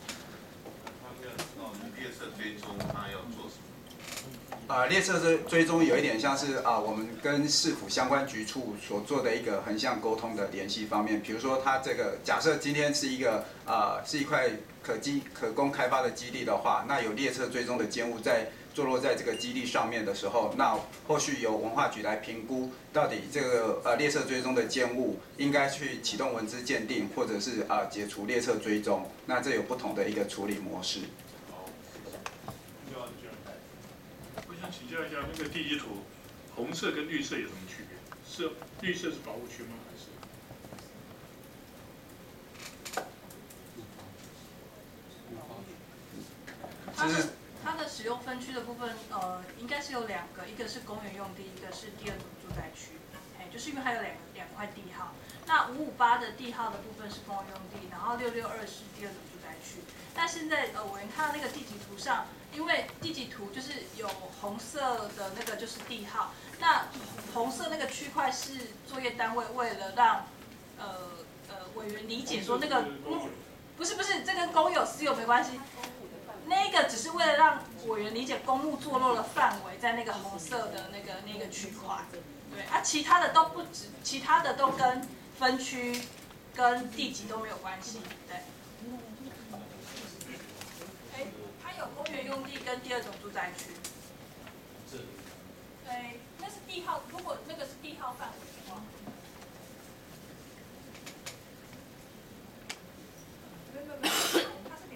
列册追踪他要做什么？列册追踪有一点像是我们跟市府相关局处所做的一个横向沟通的联系方面。比如说，它这个假设今天是一个是一块可供开发的基地的话，那有列册追踪的建物坐落在这个基地上面的时候，那后续由文化局来评估，到底这个列册追踪的建物应该去启动文资鉴定，或者是解除列册追踪，那这有不同的一个处理模式。 好，我想请教一下，那个地基图，红色跟绿色有什么区别？是绿色是保护区吗？ 还是？它的使用分区的部分，应该是有2个，一个是公园用地，一个是第2种住宅区。就是因为它有两块地号。那558的地号的部分是公园用地，然后662是第2种住宅区。那现在委员看到那个地籍图上，因为地籍图就是有红色的那个就是地号，那红色那个区块是作业单位为了让委员理解说那个不是这跟公有私有没关系。那个只是为了让委员理解公墓坐落的范围在那个红色的那个区块，对其他的都不止，其他的都跟分区跟地籍都没有关系，对。它有公园用地跟第2种住宅区。那是地号，如果那个是地号范围的话。没有。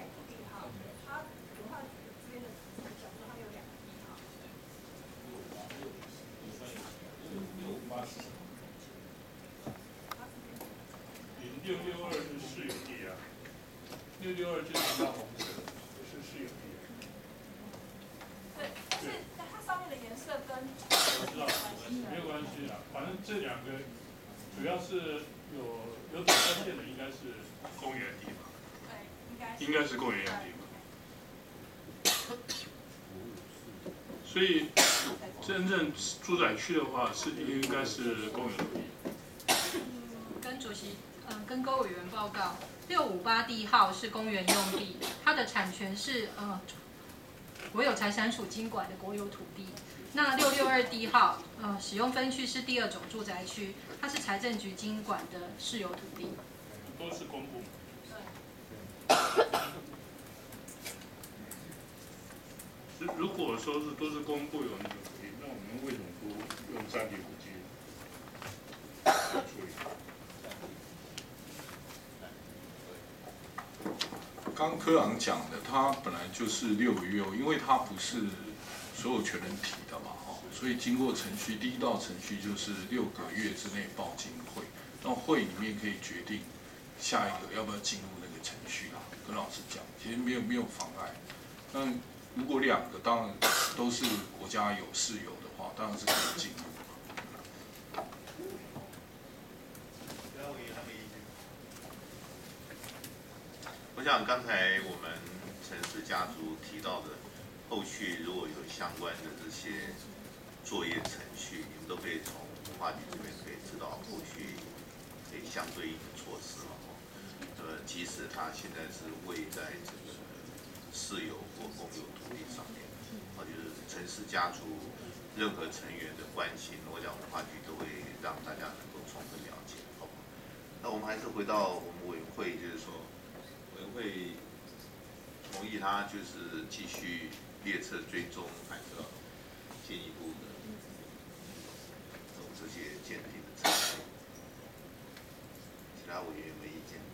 662是市有地啊，662就是大红色，是市有地。 对，但是它上面的颜色跟我知道，没有关系啊，反正这2个主要是有短关键的，应该是公园地嘛。对，应该是公园用地嘛。所以真正住宅区的话，是应该是公园用地。 跟主席。跟各委员报告，658地号是公园用地，它的产权是国有财产署经管的国有土地。那662地号使用分区是第2种住宅区，它是财政局经管的市有土地。 都是公部。如果说是都是公部有那个土地，那我们为什么不用3D古迹来处理？ 刚科长讲的，它本来就是6个月，因为它不是所有权人提的嘛，所以经过程序，第1道程序就是6个月之内报进会，那会里面可以决定下一个要不要进入那个程序啦。跟老师讲，其实没有妨碍。那如果2个当然都是国家有市有的话，当然是可以进入。 其他委员还没意见。 想刚才我们陈氏家族提到的，后续如果有相关的这些作业程序，你们都可以从文化局这边可以知道后续可以相对应的措施了。即使他现在是位在这个私有或公有土地上面，就是陈氏家族任何成员的关心，我想文化局都会让大家能够充分了解，好不好？那我们还是回到我们委员会，就是说。委员会同意他就是继续列册追踪，还是要进一步的走这些鉴定的程序。其他委员有没有意见？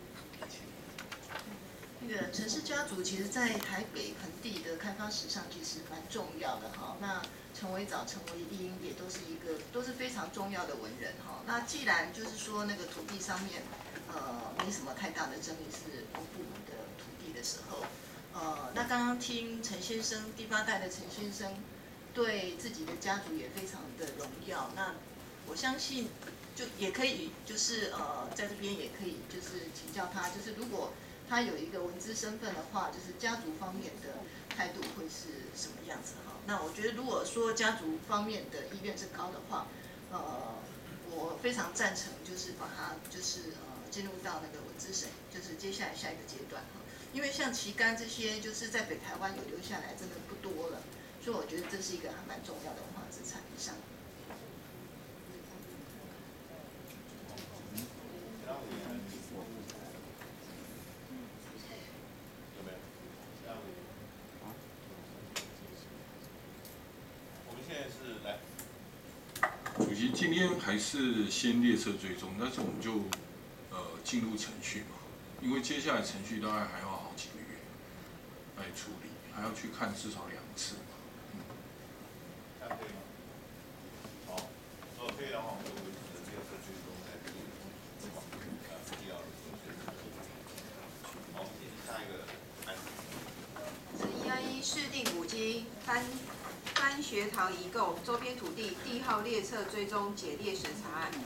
那个陈氏家族其实在台北盆地的开发史上其实蛮重要的哈。那陈维藻、陈维英也都是非常重要的文人哈。那既然就是说那个土地上面没什么太大的争议，是公部门的土地的时候，那刚刚听陈先生第8代的陈先生对自己的家族也非常的荣耀，那我相信就也可以就是在这边也可以就是请教他，就是如果他有一个文资身份的话，就是家族方面的态度会是什么样子哈？那我觉得如果说家族方面的意愿是高的话，我非常赞成就是把它就是进入到那个文资审，就是接下来下一个阶段哈。因为像旗杆这些就是在北台湾有留下来真的不多了，所以我觉得这是一个还蛮重要的文化资产。以上。 主席，今天还是先列册追踪，但是我们就进入程序嘛，因为接下来程序大概还要好几个月来处理，还要去看至少2次。 这样可以吗？好，如果可以的话，我们就维持列册追踪在第2的好，下一个案子。 111市定古迹番学堂遗构周边土地地号列册追踪解列审查案。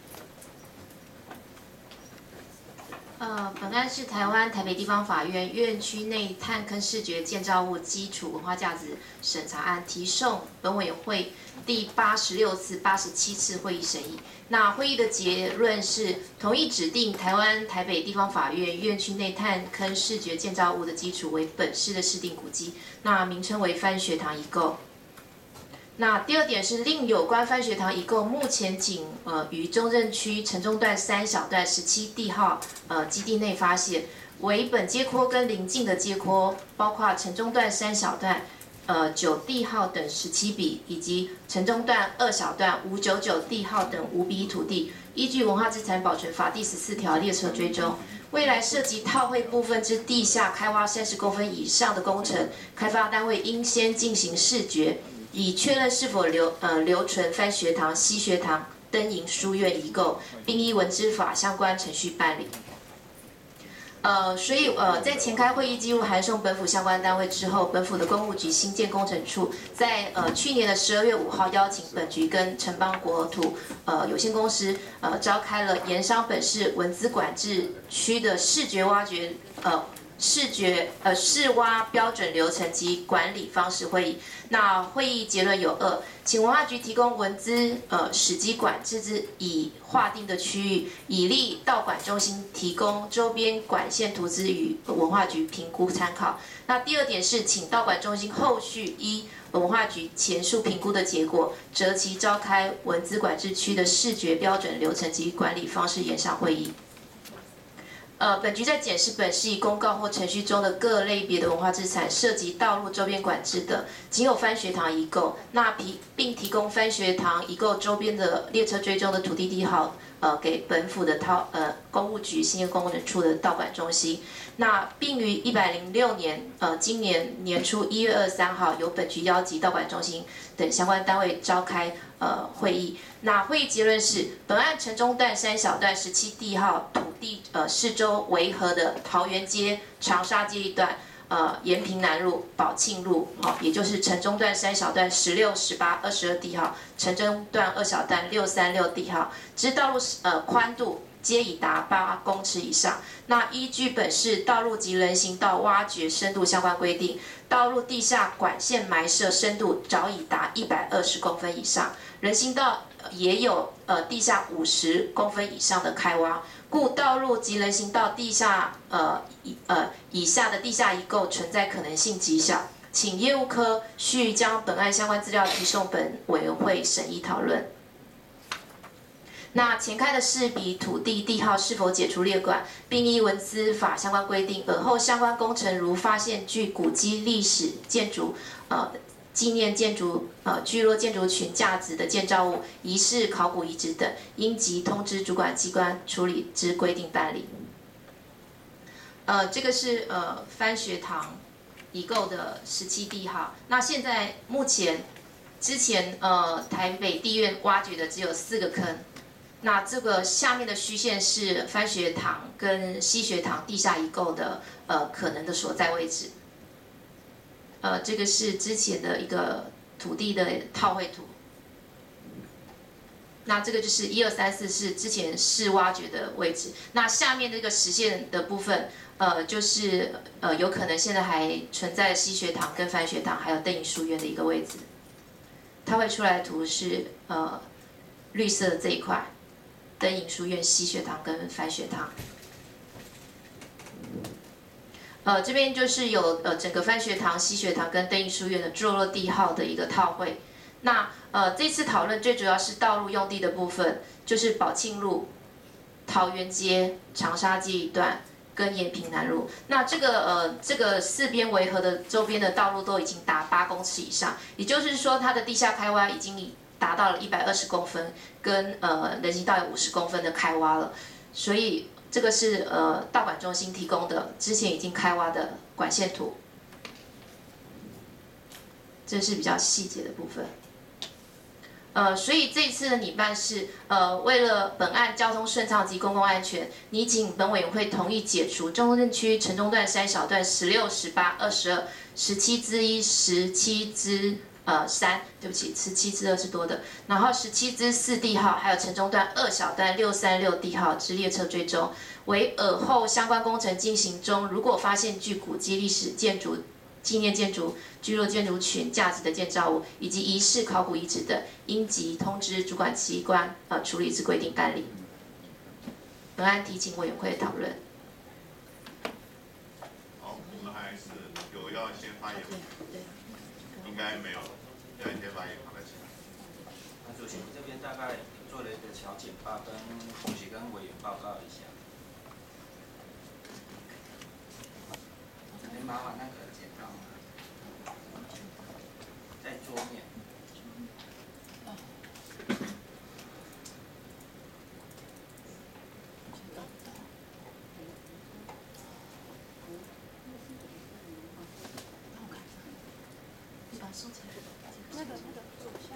本案是台湾台北地方法院院区内探坑视觉建造物基础文化价值审查案提送本委员会第86次、87次会议审议。那会议的结论是同意指定台湾台北地方法院院区内探坑视觉建造物的基础为本市的市定古迹，那名称为番学堂遗构。那第2点是令有关番学堂遗构目前仅于中正区城中段3小段17地号基地内发现，为本街廓跟邻近的街廓，包括城中段3小段9地号等17笔，以及城中段2小段599地号等5笔土地，依据文化资产保存法第14条列册追踪。未来涉及套会部分之地下开挖30公分以上的工程，开发单位应先进行视觉，以确认是否留存番学堂、西学堂、灯营书院遗构，并依文资法相关程序办理。所以在前开会议记录函送本府相关单位之后，本府的公务局新建工程处在去年的12月5号邀请本局跟城邦国土有限公司召开了盐商本市文资管制区的视觉挖掘视挖标准流程及管理方式会议。那会议结论有2，请文化局提供文资史迹管制之已划定的区域，以利道管中心提供周边管线图资与文化局评估参考。那第2点是，请道管中心后续依文化局前述评估的结果，择期召开文资管制区的视觉标准流程及管理方式研商会议。本局在检视本市以公告或程序中的各类别的文化资产涉及道路周边管制的，仅有番学堂遗构，并提供番学堂遗构周边的列车追踪的土地地号，给本府的公务局新建工程处的道管中心。那并于106年今年年初1月23号，由本局邀集道管中心等相关单位召开会议。那会议结论是，本案城中段3小段17地号土地四周围合的桃园街、长沙街一段，延平南路、宝庆路，也就是城中段3小段16、18、22地号，城中段2小段636地号之道路宽度皆已达8公尺以上。那依据本市道路及人行道挖掘深度相关规定，道路地下管线埋设深度早已达120公分以上，人行道也有地下50公分以上的开挖，故道路及人行道地下以下的地下遗构存在可能性极小，请业务科需将本案相关资料提送本委员会审议讨论。那前开的市比土地地号是否解除列管，并依文资法相关规定，尔后相关工程如发现具古迹、历史建筑、纪念建筑、聚落建筑群价值的建造物、疑似考古遗址等，应即通知主管机关处理之规定办理。这个是番学堂遗构的17地号。那现在目前之前台北地院挖掘的只有4个坑。那这个下面的虚线是番学堂跟西学堂地下遗构的可能的所在位置。这个是之前的一个土地的套绘图。那这个就是1、2、3、4是之前市挖掘的位置。那下面这个实线的部分，就是有可能现在还存在西学堂跟番学堂还有邓颖书院的一个位置。它会出来的图是绿色的这一块。灯影书院、西学堂跟番学堂，这边就是有整个番学堂、西学堂跟灯影书院的坐落地号的一个套绘。那这次讨论最主要是道路用地的部分，就是宝庆路、桃园街、长沙街一段跟延平南路。那这个4边围合的周边的道路都已经达8公尺以上，也就是说它的地下开挖已经达到了120公分，跟人行道有50公分的开挖了，所以这个是道管中心提供的之前已经开挖的管线图，这是比较细节的部分。所以这一次的拟办是为了本案交通顺畅及公共安全，拟请本委员会同意解除中正区城中段3小段16、18、22、17之1、17之3，对不起，17之2是多的，然后17之4地号，还有城中段2小段636地号之列车追踪，为尔后相关工程进行中，如果发现具古迹、历史建筑、纪念建筑、聚落建筑群价值的建造物，以及疑似考古遗址等，应即通知主管机关处理之规定办理。本案提请委员会讨论。 好，我们还是有要先发言吗？应该没有了。要先发言，好的，请。 主席，我这边大概做了一个小简报，跟主席跟委员报告一下。这边麻烦那个简报在桌面。 你把它收起来。那个左下。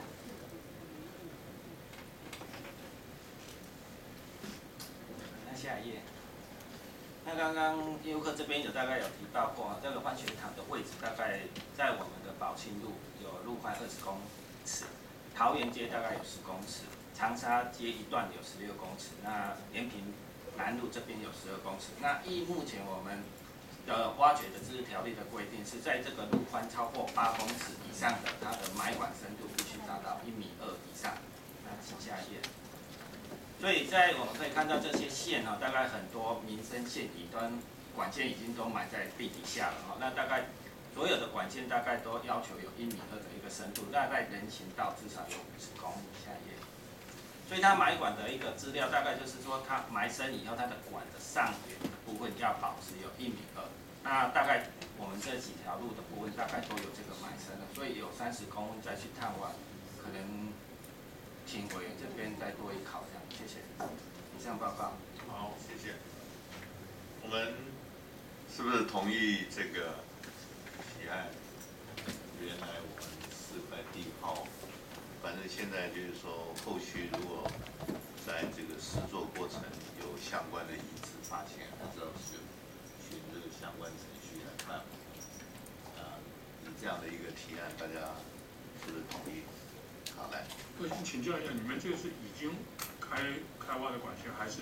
那下一页。那刚刚业务科这边大概有提到过，这个番学堂的位置大概在我们的宝庆路有路宽20公尺，桃园街大概有10公尺，长沙街一段有16公尺，那延平南路这边有12公尺。那依目前我们挖掘的自治条例的规定，是在这个路宽超过8公尺以上的，它的埋管深度必须达到1.2米以上。那请下一页。所以在我们可以看到这些线大概很多民生线底端管线已经都埋在地底下了那大概所有的管线大概都要求有1.2米的一个深度，大概人行道至少有50公里。下一页。所以它埋管的一个资料，大概就是说它埋深以后，它的管的上缘的部分要保持有1.2米。那大概我们这几条路的部分大概都有这个埋深的，所以有30公分再去探挖，可能请委员这边再多一考量。谢谢。以上报告。 好，谢谢。我们是不是同意这个提案？原来我们4块地号，反正现在就是说，后续如果在这个实作过程有相关的遗址发现，还是要循这个相关程序来办。以这样的一个提案，大家是不是同意？好，来。 我想请教一下，你们这个是已经开挖的管线，还是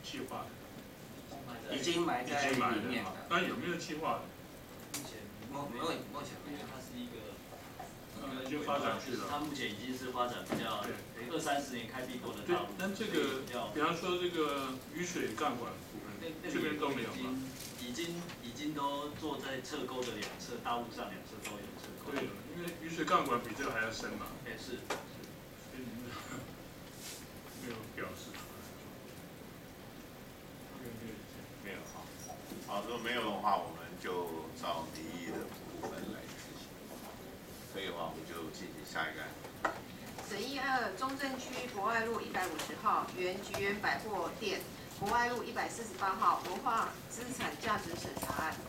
计划的？ 已经埋在里面了。 那有没有计划的？ 目前没有， 它是一个已经发展去了。 它目前已经是发展比较20-30年开辟过的道路。 但这个，比方说这个雨水干管部分，这边都没有吗？ 已经都做在侧沟的两侧，大路上两侧都有侧沟。 对，因为雨水干管比这个还要深嘛。 是。 所以没有表示出来。 没有哈。好，如果没有的话，我们就照民意的部分来执行。可以的话，我们就进行下一个案子。 审议2中正区博爱路150号原菊园百货店博爱路148号文化资产价值审查案。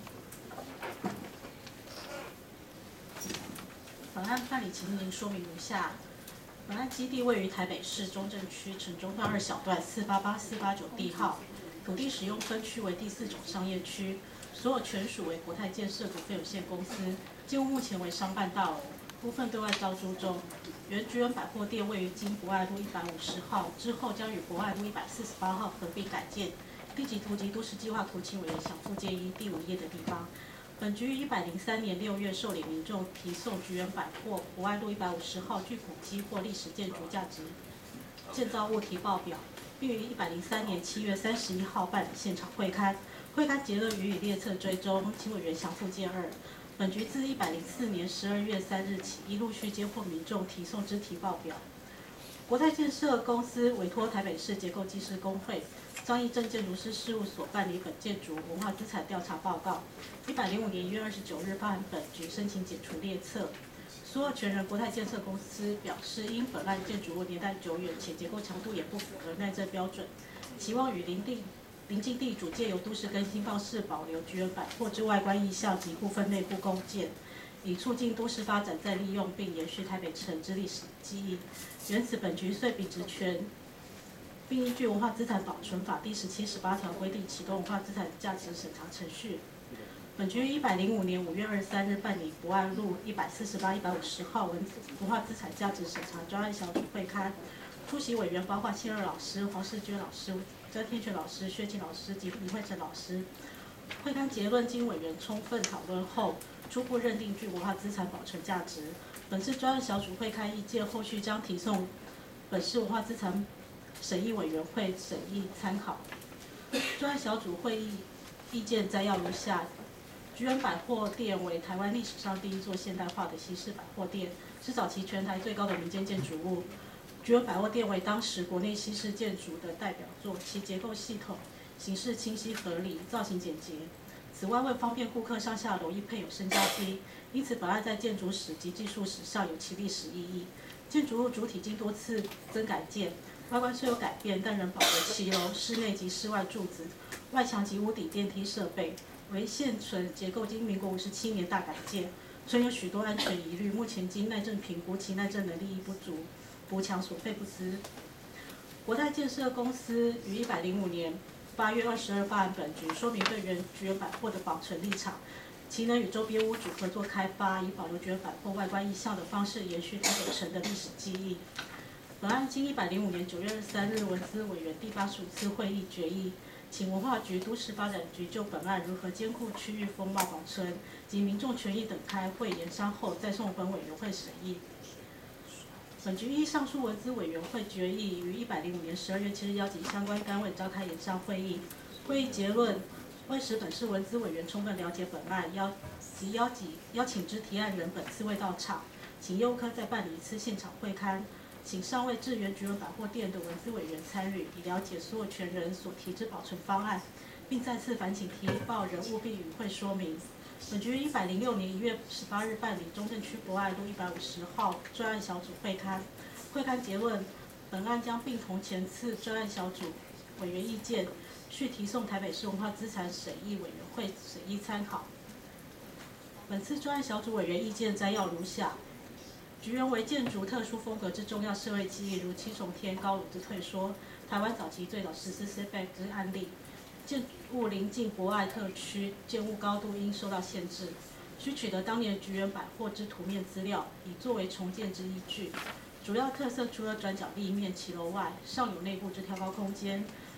本案办理情形说明如下：本案基地位于台北市中正区城中段2小段488、489地号，土地使用分区为第4种商业区，所有权属为国泰建设股份有限公司，建物目前为商办大楼，部分对外招租中。原菊园百货店位于经博爱路150号，之后将与博爱路148号合并改建。地籍图及都市计划图请委员详附建议第5页的地方。本局于103年6月受理民众提送菊园百货博爱路150号具古迹或历史建筑价值建造物提报表，并于103年7月31号办理现场会勘，会勘结论予以列册追踪，请委员详附件2。本局自104年12月3日起，已陆续接获民众提送之提报表。国泰建设公司委托台北市结构技师工会、张义正建筑师事务所办理本建筑文化资产调查报告。105年1月29日发函本局申请解除列册。所有权人国泰建设公司表示，因本案建筑物年代久远且结构强度也不符合耐震标准，期望与邻近地主借由都市更新方式保留菊园百货之外观意象及部分内部构建，以促进都市发展再利用并延续台北城之历史记忆。原此，本局遂秉职权，并依据《文化资产保存法》第17、18条规定启动文化资产价值审查程序。本局于105年5月23日办理博爱路148、150号文化资产价值审查专案小组会勘，出席委员包括谢二老师、黄世娟老师、张天全老师、薛庆老师及林慧成老师。会勘结论经委员充分讨论后，初步认定具文化资产保存价值。本次专案小组会勘意见后续将提送本市文化资产审议委员会审议参考。专案小组会议意见摘要如下：菊园百货店为台湾历史上第一座现代化的西式百货店，是早期全台最高的民间建筑物。菊园百货店为当时国内西式建筑的代表作，其结构系统、形式清晰合理，造型简洁。此外，为方便顾客上下楼亦配有升降梯，因此本案在建筑史及技术史上有其历史意义。建筑物主体经多次增改建，外观虽有改变，但仍保留骑楼、室内及室外柱子、外墙及屋顶电梯设备，为现存结构经民国57年大改建，存有许多安全疑虑，目前经耐震评估，其耐震能力亦不足，补强所费不赀。国泰建设公司于105年8月22发函本局，说明对原菊园百货的保存立场，其能与周边屋主合作开发，以保留菊园百货外观意象的方式，延续台北城的历史记忆。本案经105年9月23日文资委员第85次会议决议，请文化局、都市发展局就本案如何兼顾区域风貌保存及民众权益等开会研商后，再送本委员会审议。本局依上述文资委员会决议，于105年12月7日邀集相关单位召开研商会议。会议结论：为使本市文资委员充分了解本案，邀请之提案人本次未到场，请业务科再办理一次现场会勘，请尚未至原菊园百货店的文资委员参与，以了解所有权人所提之保存方案，并再次烦请提报人务必与会说明。本局于106年1月18日办理中正区博爱路150号专案小组会勘，会勘结论：本案将并同前次专案小组委员意见，续提送台北市文化资产审议委员会审议参考。本次专案小组委员意见摘要如下：菊园为建筑特殊风格之重要社会记忆，如七重天、高炉之退缩，台湾早期最早实施 setback 之案例。建物临近博爱特区，建物高度应受到限制，需取得当年菊园百货之图面资料，以作为重建之依据。主要特色除了转角立面骑楼外，尚有内部之挑高空间，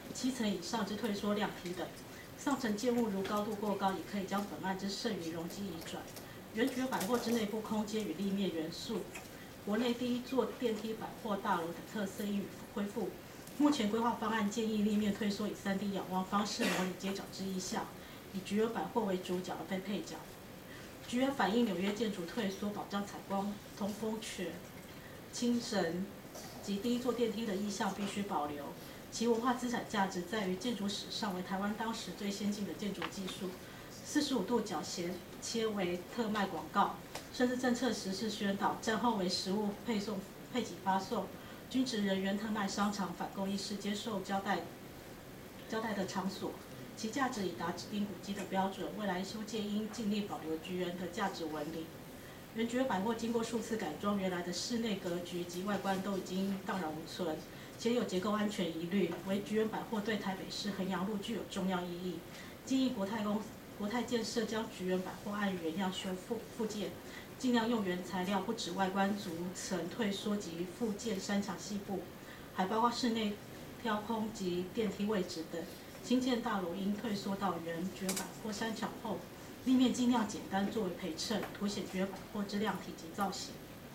7层以上之退缩量体等。上层建物如高度过高，也可以将本案之剩余容积移转。原觉百货之内部空间与立面元素，国内第一座电梯百货大楼等特色应予恢复。目前规划方案建议立面退缩以3D 仰望方式模拟街角之意象，以菊园百货为主角而非配角。菊园反映纽约建筑退缩，保障采光、通风权、精神及第一座电梯的意象必须保留。其文化资产价值在于建筑史上为台湾当时最先进的建筑技术，45度角斜切为特卖广告，甚至政策实施宣导，战后为食物配给发送，军职人员特卖商场反共议事接受交代的场所，其价值已达指定古迹的标准。未来修建应尽力保留菊园的价值纹理。原菊园百货经过数次改装，原来的室内格局及外观都已经荡然无存，且有结构安全疑虑，为菊园百货对台北市衡阳路具有重要意义。建议国泰建设将菊园百货按原样修复建，尽量用原材料，不止外观逐层退缩及复建山墙细部，还包括室内挑空及电梯位置等。新建大楼应退缩到原菊园百货山墙后，立面尽量简单作为陪衬，凸显菊园百货之量体及造型。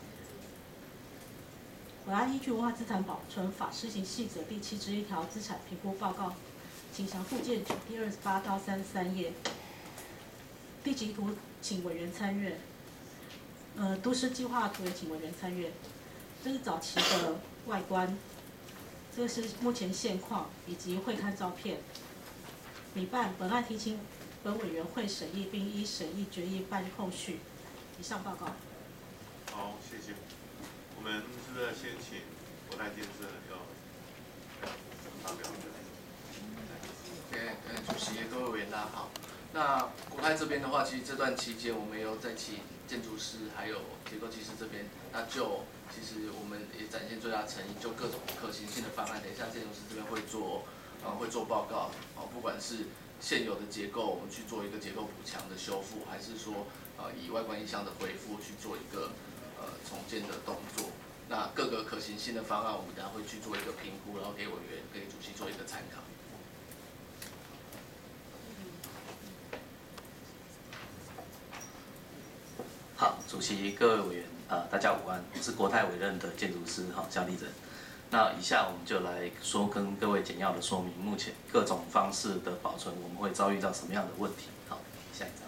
本案依据《文化资产保存法施行细则》第7之1条资产评估报告，请详附件9第28到33页。地籍图请委员参阅。都市计划图也请委员参阅。这是早期的外观，这是目前现况以及会勘照片。拟办本案提请本委员会审议，并依审议决议办后续。以上报告。 好，谢谢。我们是不是先请国泰建设要发表？ 主席、各位委员大家好。那国泰这边的话，其实这段期间我们有在请建筑师还有结构技师这边，那就其实我们也展现最大诚意，就各种可行性的方案。等一下建筑师这边会做报告，不管是现有的结构，我们去做一个结构补强的修复，还是说以外观意象的恢复去做一个重建的动作。那各个可行性的方案，我们等下会去做一个评估，然后给委员、给主席做一个参考。 好，主席、各位委员，大家午安，我是国泰委任的建筑师肖立仁。那以下我们就来跟各位简要的说明，目前各种方式的保存，我们会遭遇到什么样的问题。好，下一张。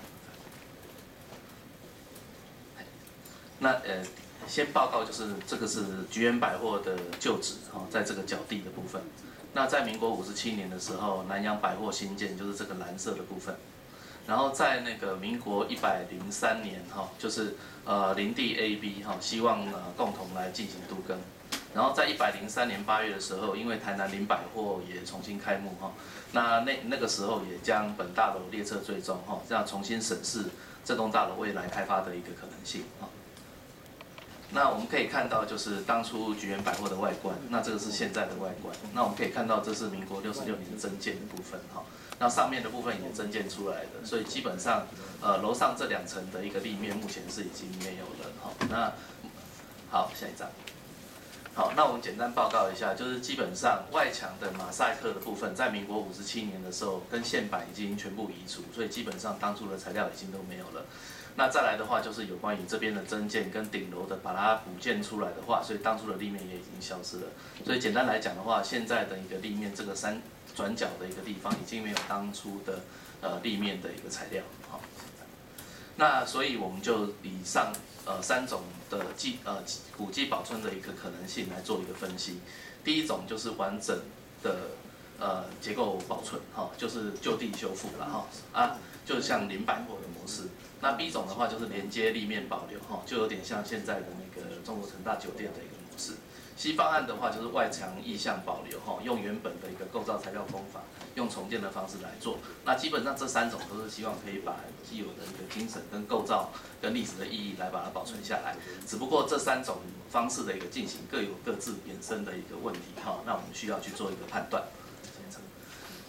那先报告就是这个是菊园百货的旧址在这个角地的部分。那在民国57年的时候，南洋百货新建就是这个蓝色的部分。然后在那个民国103年就是林地 AB 希望共同来进行都更。然后在103年8月的时候，因为台南林百货也重新开幕那个时候也将本大楼列册追踪这样重新审视这栋大楼未来开发的一个可能性那我们可以看到，就是当初菊园百货的外观，那这个是现在的外观。那我们可以看到，这是民国66年的增建的部分那上面的部分也增建出来的，所以基本上楼上这2层的一个立面目前是已经没有了那好，下一张。好，那我们简单报告一下，就是基本上外墙的马赛克的部分，在民国57年的时候，跟线板已经全部移除，所以基本上当初的材料已经都没有了。那再来的话，就是有关于这边的增建跟顶楼的把它补建出来的话，所以当初的立面也已经消失了。所以简单来讲的话，现在的一个立面这个转角的一个地方，已经没有当初的立面的一个材料那所以我们就以上3种的古迹保存的一个可能性来做一个分析。第一种就是完整的结构保存就是就地修复了就像林百货的模式。那 B 种的话就是连接立面保留就有点像现在的那个中国成大酒店的一个模式。C 方案的话就是外墙意象保留用原本的一个构造材料工法，用重建的方式来做。那基本上这3种都是希望可以把既有的一个精神跟构造跟历史的意义来把它保存下来。只不过这3种方式的一个进行各有各自衍生的一个问题那我们需要去做一个判断。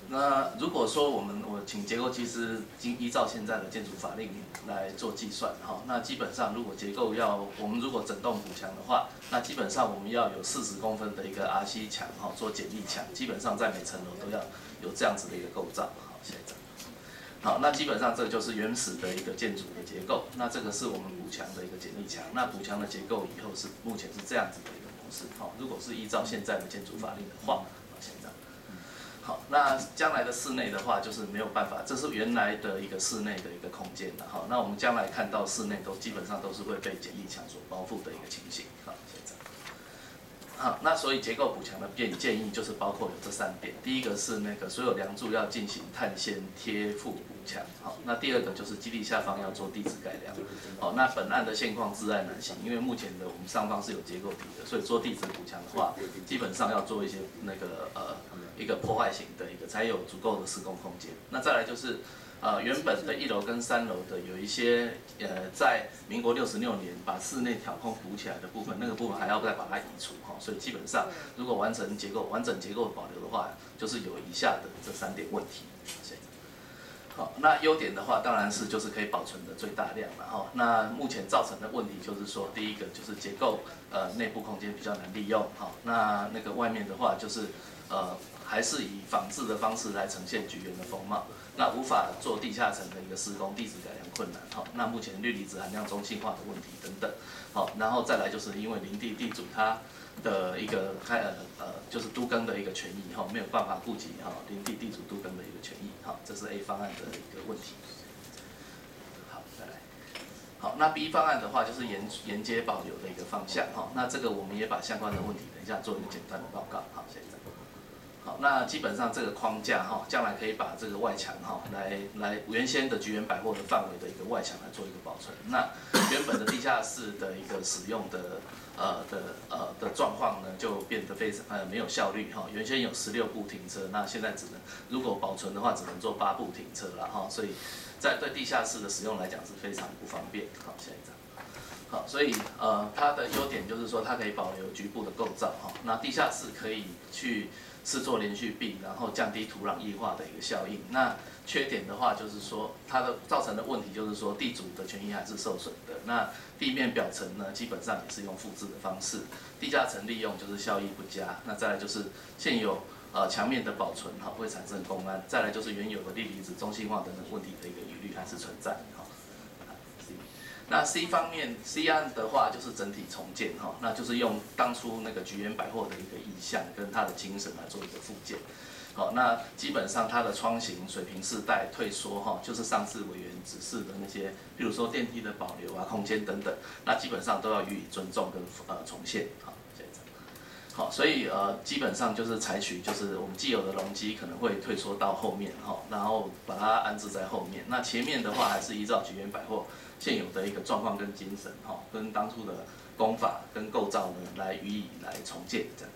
那如果说我请结构技师依照现在的建筑法令来做计算哈，那基本上如果结构我们如果整栋补强的话，那基本上我们要有40公分的一个 RC 墙哈，做简易墙，基本上在每层楼都要有这样子的一个构造。好，下一张。好，那基本上这就是原始的一个建筑的结构。那这个是我们补强的一个简易墙。那补强的结构以后目前是这样子的一个模式。好，如果是依照现在的建筑法令的话，好，下一张。好，那将来的室内的话，就是没有办法，这是原来的一个室内的一个空间了。好，那我们将来看到室内基本上都是会被简易墙所包覆的一个情形。好，下一张。好，那所以结构补强的建议就是包括有这3点，第一个是那个所有梁柱要进行碳纤贴附补强，好，那第二个就是基地下方要做地质改良，好，那本案的现况至爱难行，因为目前的我们上方是有结构体的，所以做地质补强的话，基本上要做一些那个一个破坏型的一个才有足够的施工空间，那再来就是。原本的1楼跟3楼的有一些在民国66年把室内挑空补起来的部分，那个部分还要再把它移除哈，所以基本上如果完整结构保留的话，就是有以下的这3点问题。好，那优点的话当然是就是可以保存的最大量了哈。那目前造成的问题就是说，第一个就是结构内部空间比较难利用哈，那个外面的话就是还是以仿制的方式来呈现菊园的风貌。那无法做地下层的一个施工，地质改良困难，好，那目前氯离子含量中性化的问题等等，好，然后再来就是因为林地地主他的一个就是都更的一个权益，哈，没有办法顾及林地地主都更的一个权益，好，这是 A 方案的一个问题。好，再来，好，那 B 方案的话就是沿街保留的一个方向，哈，那这个我们也把相关的问题等一下做一个简单的报告，好，下一张。好，那基本上这个框架哈，将来可以把这个外墙哈，来原先的菊园百货的范围的一个外墙来做一个保存。那原本的地下室的一个使用的状况呢，就变得非常没有效率哈。原先有16部停车，那现在如果保存的话，只能做8部停车了哈。所以在对地下室的使用来讲是非常不方便。好，下一张。好，所以它的优点就是说它可以保留局部的构造哈。那地下室可以去制作连续壁，然后降低土壤异化的一个效应。那缺点的话，就是说它的造成的问题就是说地主的权益还是受损的。那地面表层呢，基本上也是用复制的方式，地下层利用就是效益不佳。那再来就是现有墙面的保存哈会产生公安，再来就是原有的氯离子中性化等等问题的一个疑虑还是存在哈。那 C 方面 ，C 案的话就是整体重建哈，那就是用当初那个菊园百货的一个意象跟它的精神来做一个复建。好，那基本上它的窗型、水平世代退缩哈，就是上次委员指示的那些，比如说电梯的保留啊、空间等等，那基本上都要予以尊重跟重现。好，下一张。好，所以基本上就是采取就是我们既有的容积可能会退缩到后面哈，然后把它安置在后面。那前面的话还是依照菊园百货现有的一个状况跟精神哈，跟当初的工法跟构造呢来予以来重建这样。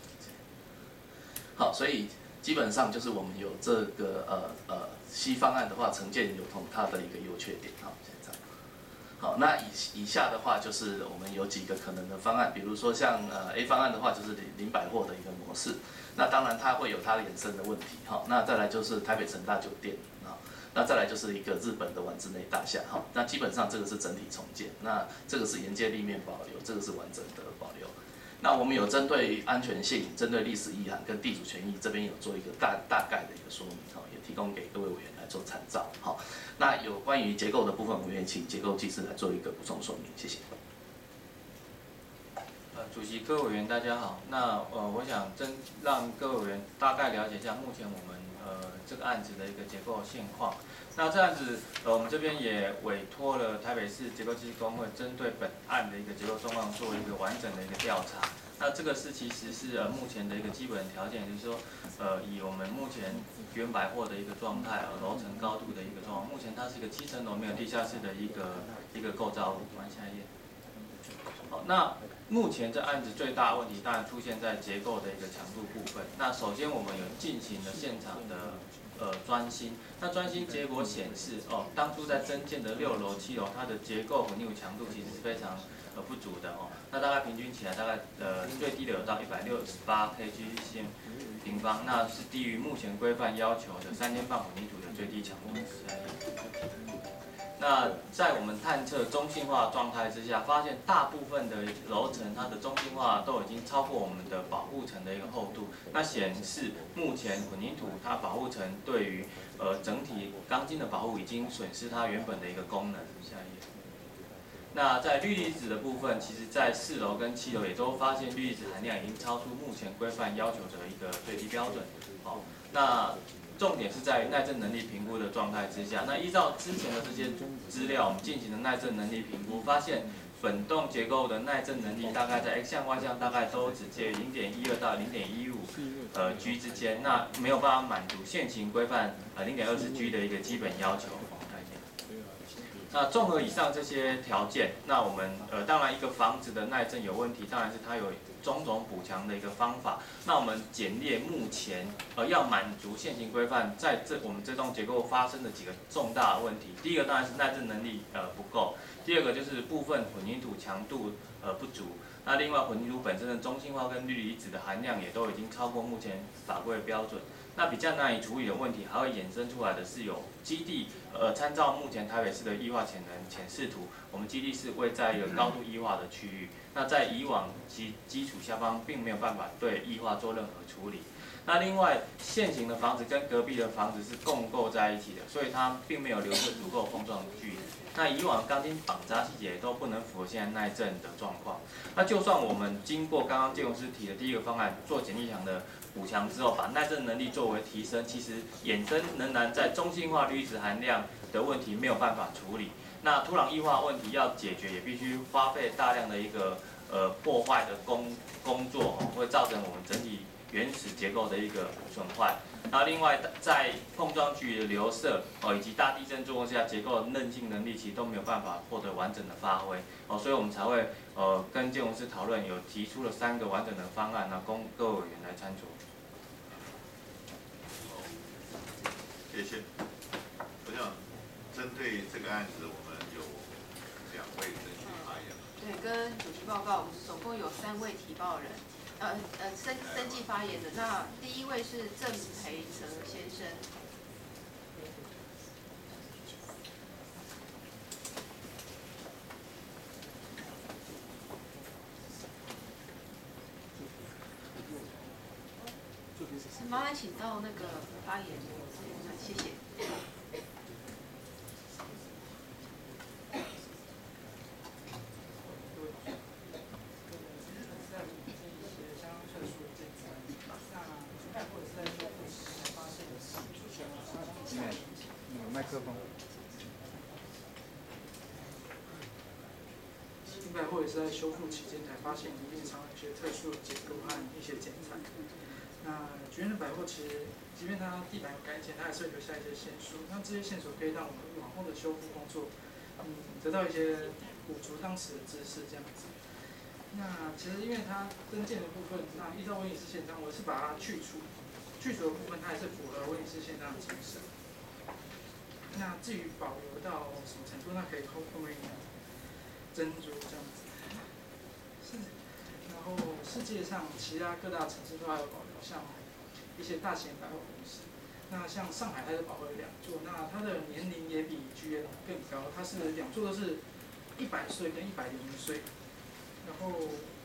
好，所以基本上就是我们有这个C 方案的话，承建有同它的一个优缺点哈。好，那以下的话就是我们有几个可能的方案，比如说像A 方案的话就是林百货的一个模式，那当然它会有它衍生的问题哈。那再来就是台北成大酒店啊，那再来就是一个日本的丸之内大厦哈。那基本上这个是整体重建，那这个是沿街立面保留，这个是完整的保留。那我们有针对安全性、针对历史意涵跟地主权益这边有做一个大概的一个说明哈，也提供给各位委员来做参照哈。那有关于结构的部分，我们也请结构技师来做一个补充说明，谢谢。 主席、各位委员大家好。那我想让各位委员大概了解一下目前我们这个案子的一个结构现况。那这案子我们这边也委托了台北市结构技师公会，针对本案的一个结构状况做一个完整的一个调查。那这个其实是目前的一个基本条件，就是说以我们目前菊园百货的一个状态，楼层高度的一个状况，目前它是一个7层楼没有地下室的一个构造物。往下一页。好，那目前这案子最大的问题当然出现在结构的一个强度部分。那首先我们有进行了现场的专心。那专心结果显示，当初在增建的6楼、7楼，它的结构混凝土强度其实是非常不足的哦。那大概平均起来大概最低的有到168 kg/cm 平方，那是低于目前规范要求的3000磅混凝土的最低强度12。那在我们探测中性化状态之下，发现大部分的楼层它的中性化都已经超过我们的保护层的一个厚度，那显示目前混凝土它保护层对于整体钢筋的保护已经损失它原本的一个功能。下一页。那在氯离子的部分，其实在4楼跟7楼也都发现氯离子含量已经超出目前规范要求的一个最低标准。好，那重点是在于耐震能力评估的状态之下，那依照之前的这些资料，我们进行的耐震能力评估，发现本栋结构的耐震能力大概在 X 项、Y 项大概都只介于0.12到0.15 G 之间，那没有办法满足现行规范0.20 G 的一个基本要求。那综合以上这些条件，那我们当然一个房子的耐震有问题，当然是它有种种补强的一个方法。那我们简列目前要满足现行规范，在我们这栋结构发生的几个重大的问题。第一个当然是耐震能力不够，第二个就是部分混凝土强度不足。那另外混凝土本身的中性化跟氯离子的含量也都已经超过目前法规的标准。那比较难以处理的问题，还会衍生出来的是有基地，参照目前台北市的液化潜能显示图，我们基地是位在一个高度液化的区域。那在以往基础下方并没有办法对液化做任何处理。那另外，现行的房子跟隔壁的房子是共构在一起的，所以它并没有留下足够碰撞距离。那以往钢筋绑扎细节都不能符合现在耐震的状况。那就算我们经过刚刚建筑师提的第一个方案做简易墙的补强之后，把耐震能力作为提升，其实衍生仍然在中性化氯离子含量的问题没有办法处理。那土壤液化问题要解决，也必须花费大量的一个破坏的工作，会造成我们整体原始结构的一个损坏。然后另外在碰撞距离的流射以及大地震状况下结构的韧性能力，其实都没有办法获得完整的发挥所以我们才会跟建筑师讨论，有提出了3个完整的方案，那供各位委员来参酌。 谢谢。我想针对这个案子，我们有2位证据发言。 对，跟主题报告，我们总共有3位提报人，登记发言的。那第一位是郑培哲先生。麻烦请到那个发言，谢谢。 麦克风。新百货也是在修复期间才发现营运上一些特殊的结构和一些剪裁。那菊园的百货其实，即便它地板有改建，它还是会留下一些线索。那这些线索可以让我们往后的修复工作，得到一些补足当时的知识这样子。那其实因为它增建的部分，那依照威尼斯宪章，我是把它去除的部分，它还是符合威尼斯宪章的精神。那至于保留到什么程度，那可以后面斟酌这样子。然后世界上其他各大城市都还有保留，像一些大型百货公司。那像上海，它就保留2座，那它的年龄也比菊园更高，它是2座都是100岁跟100岁。然后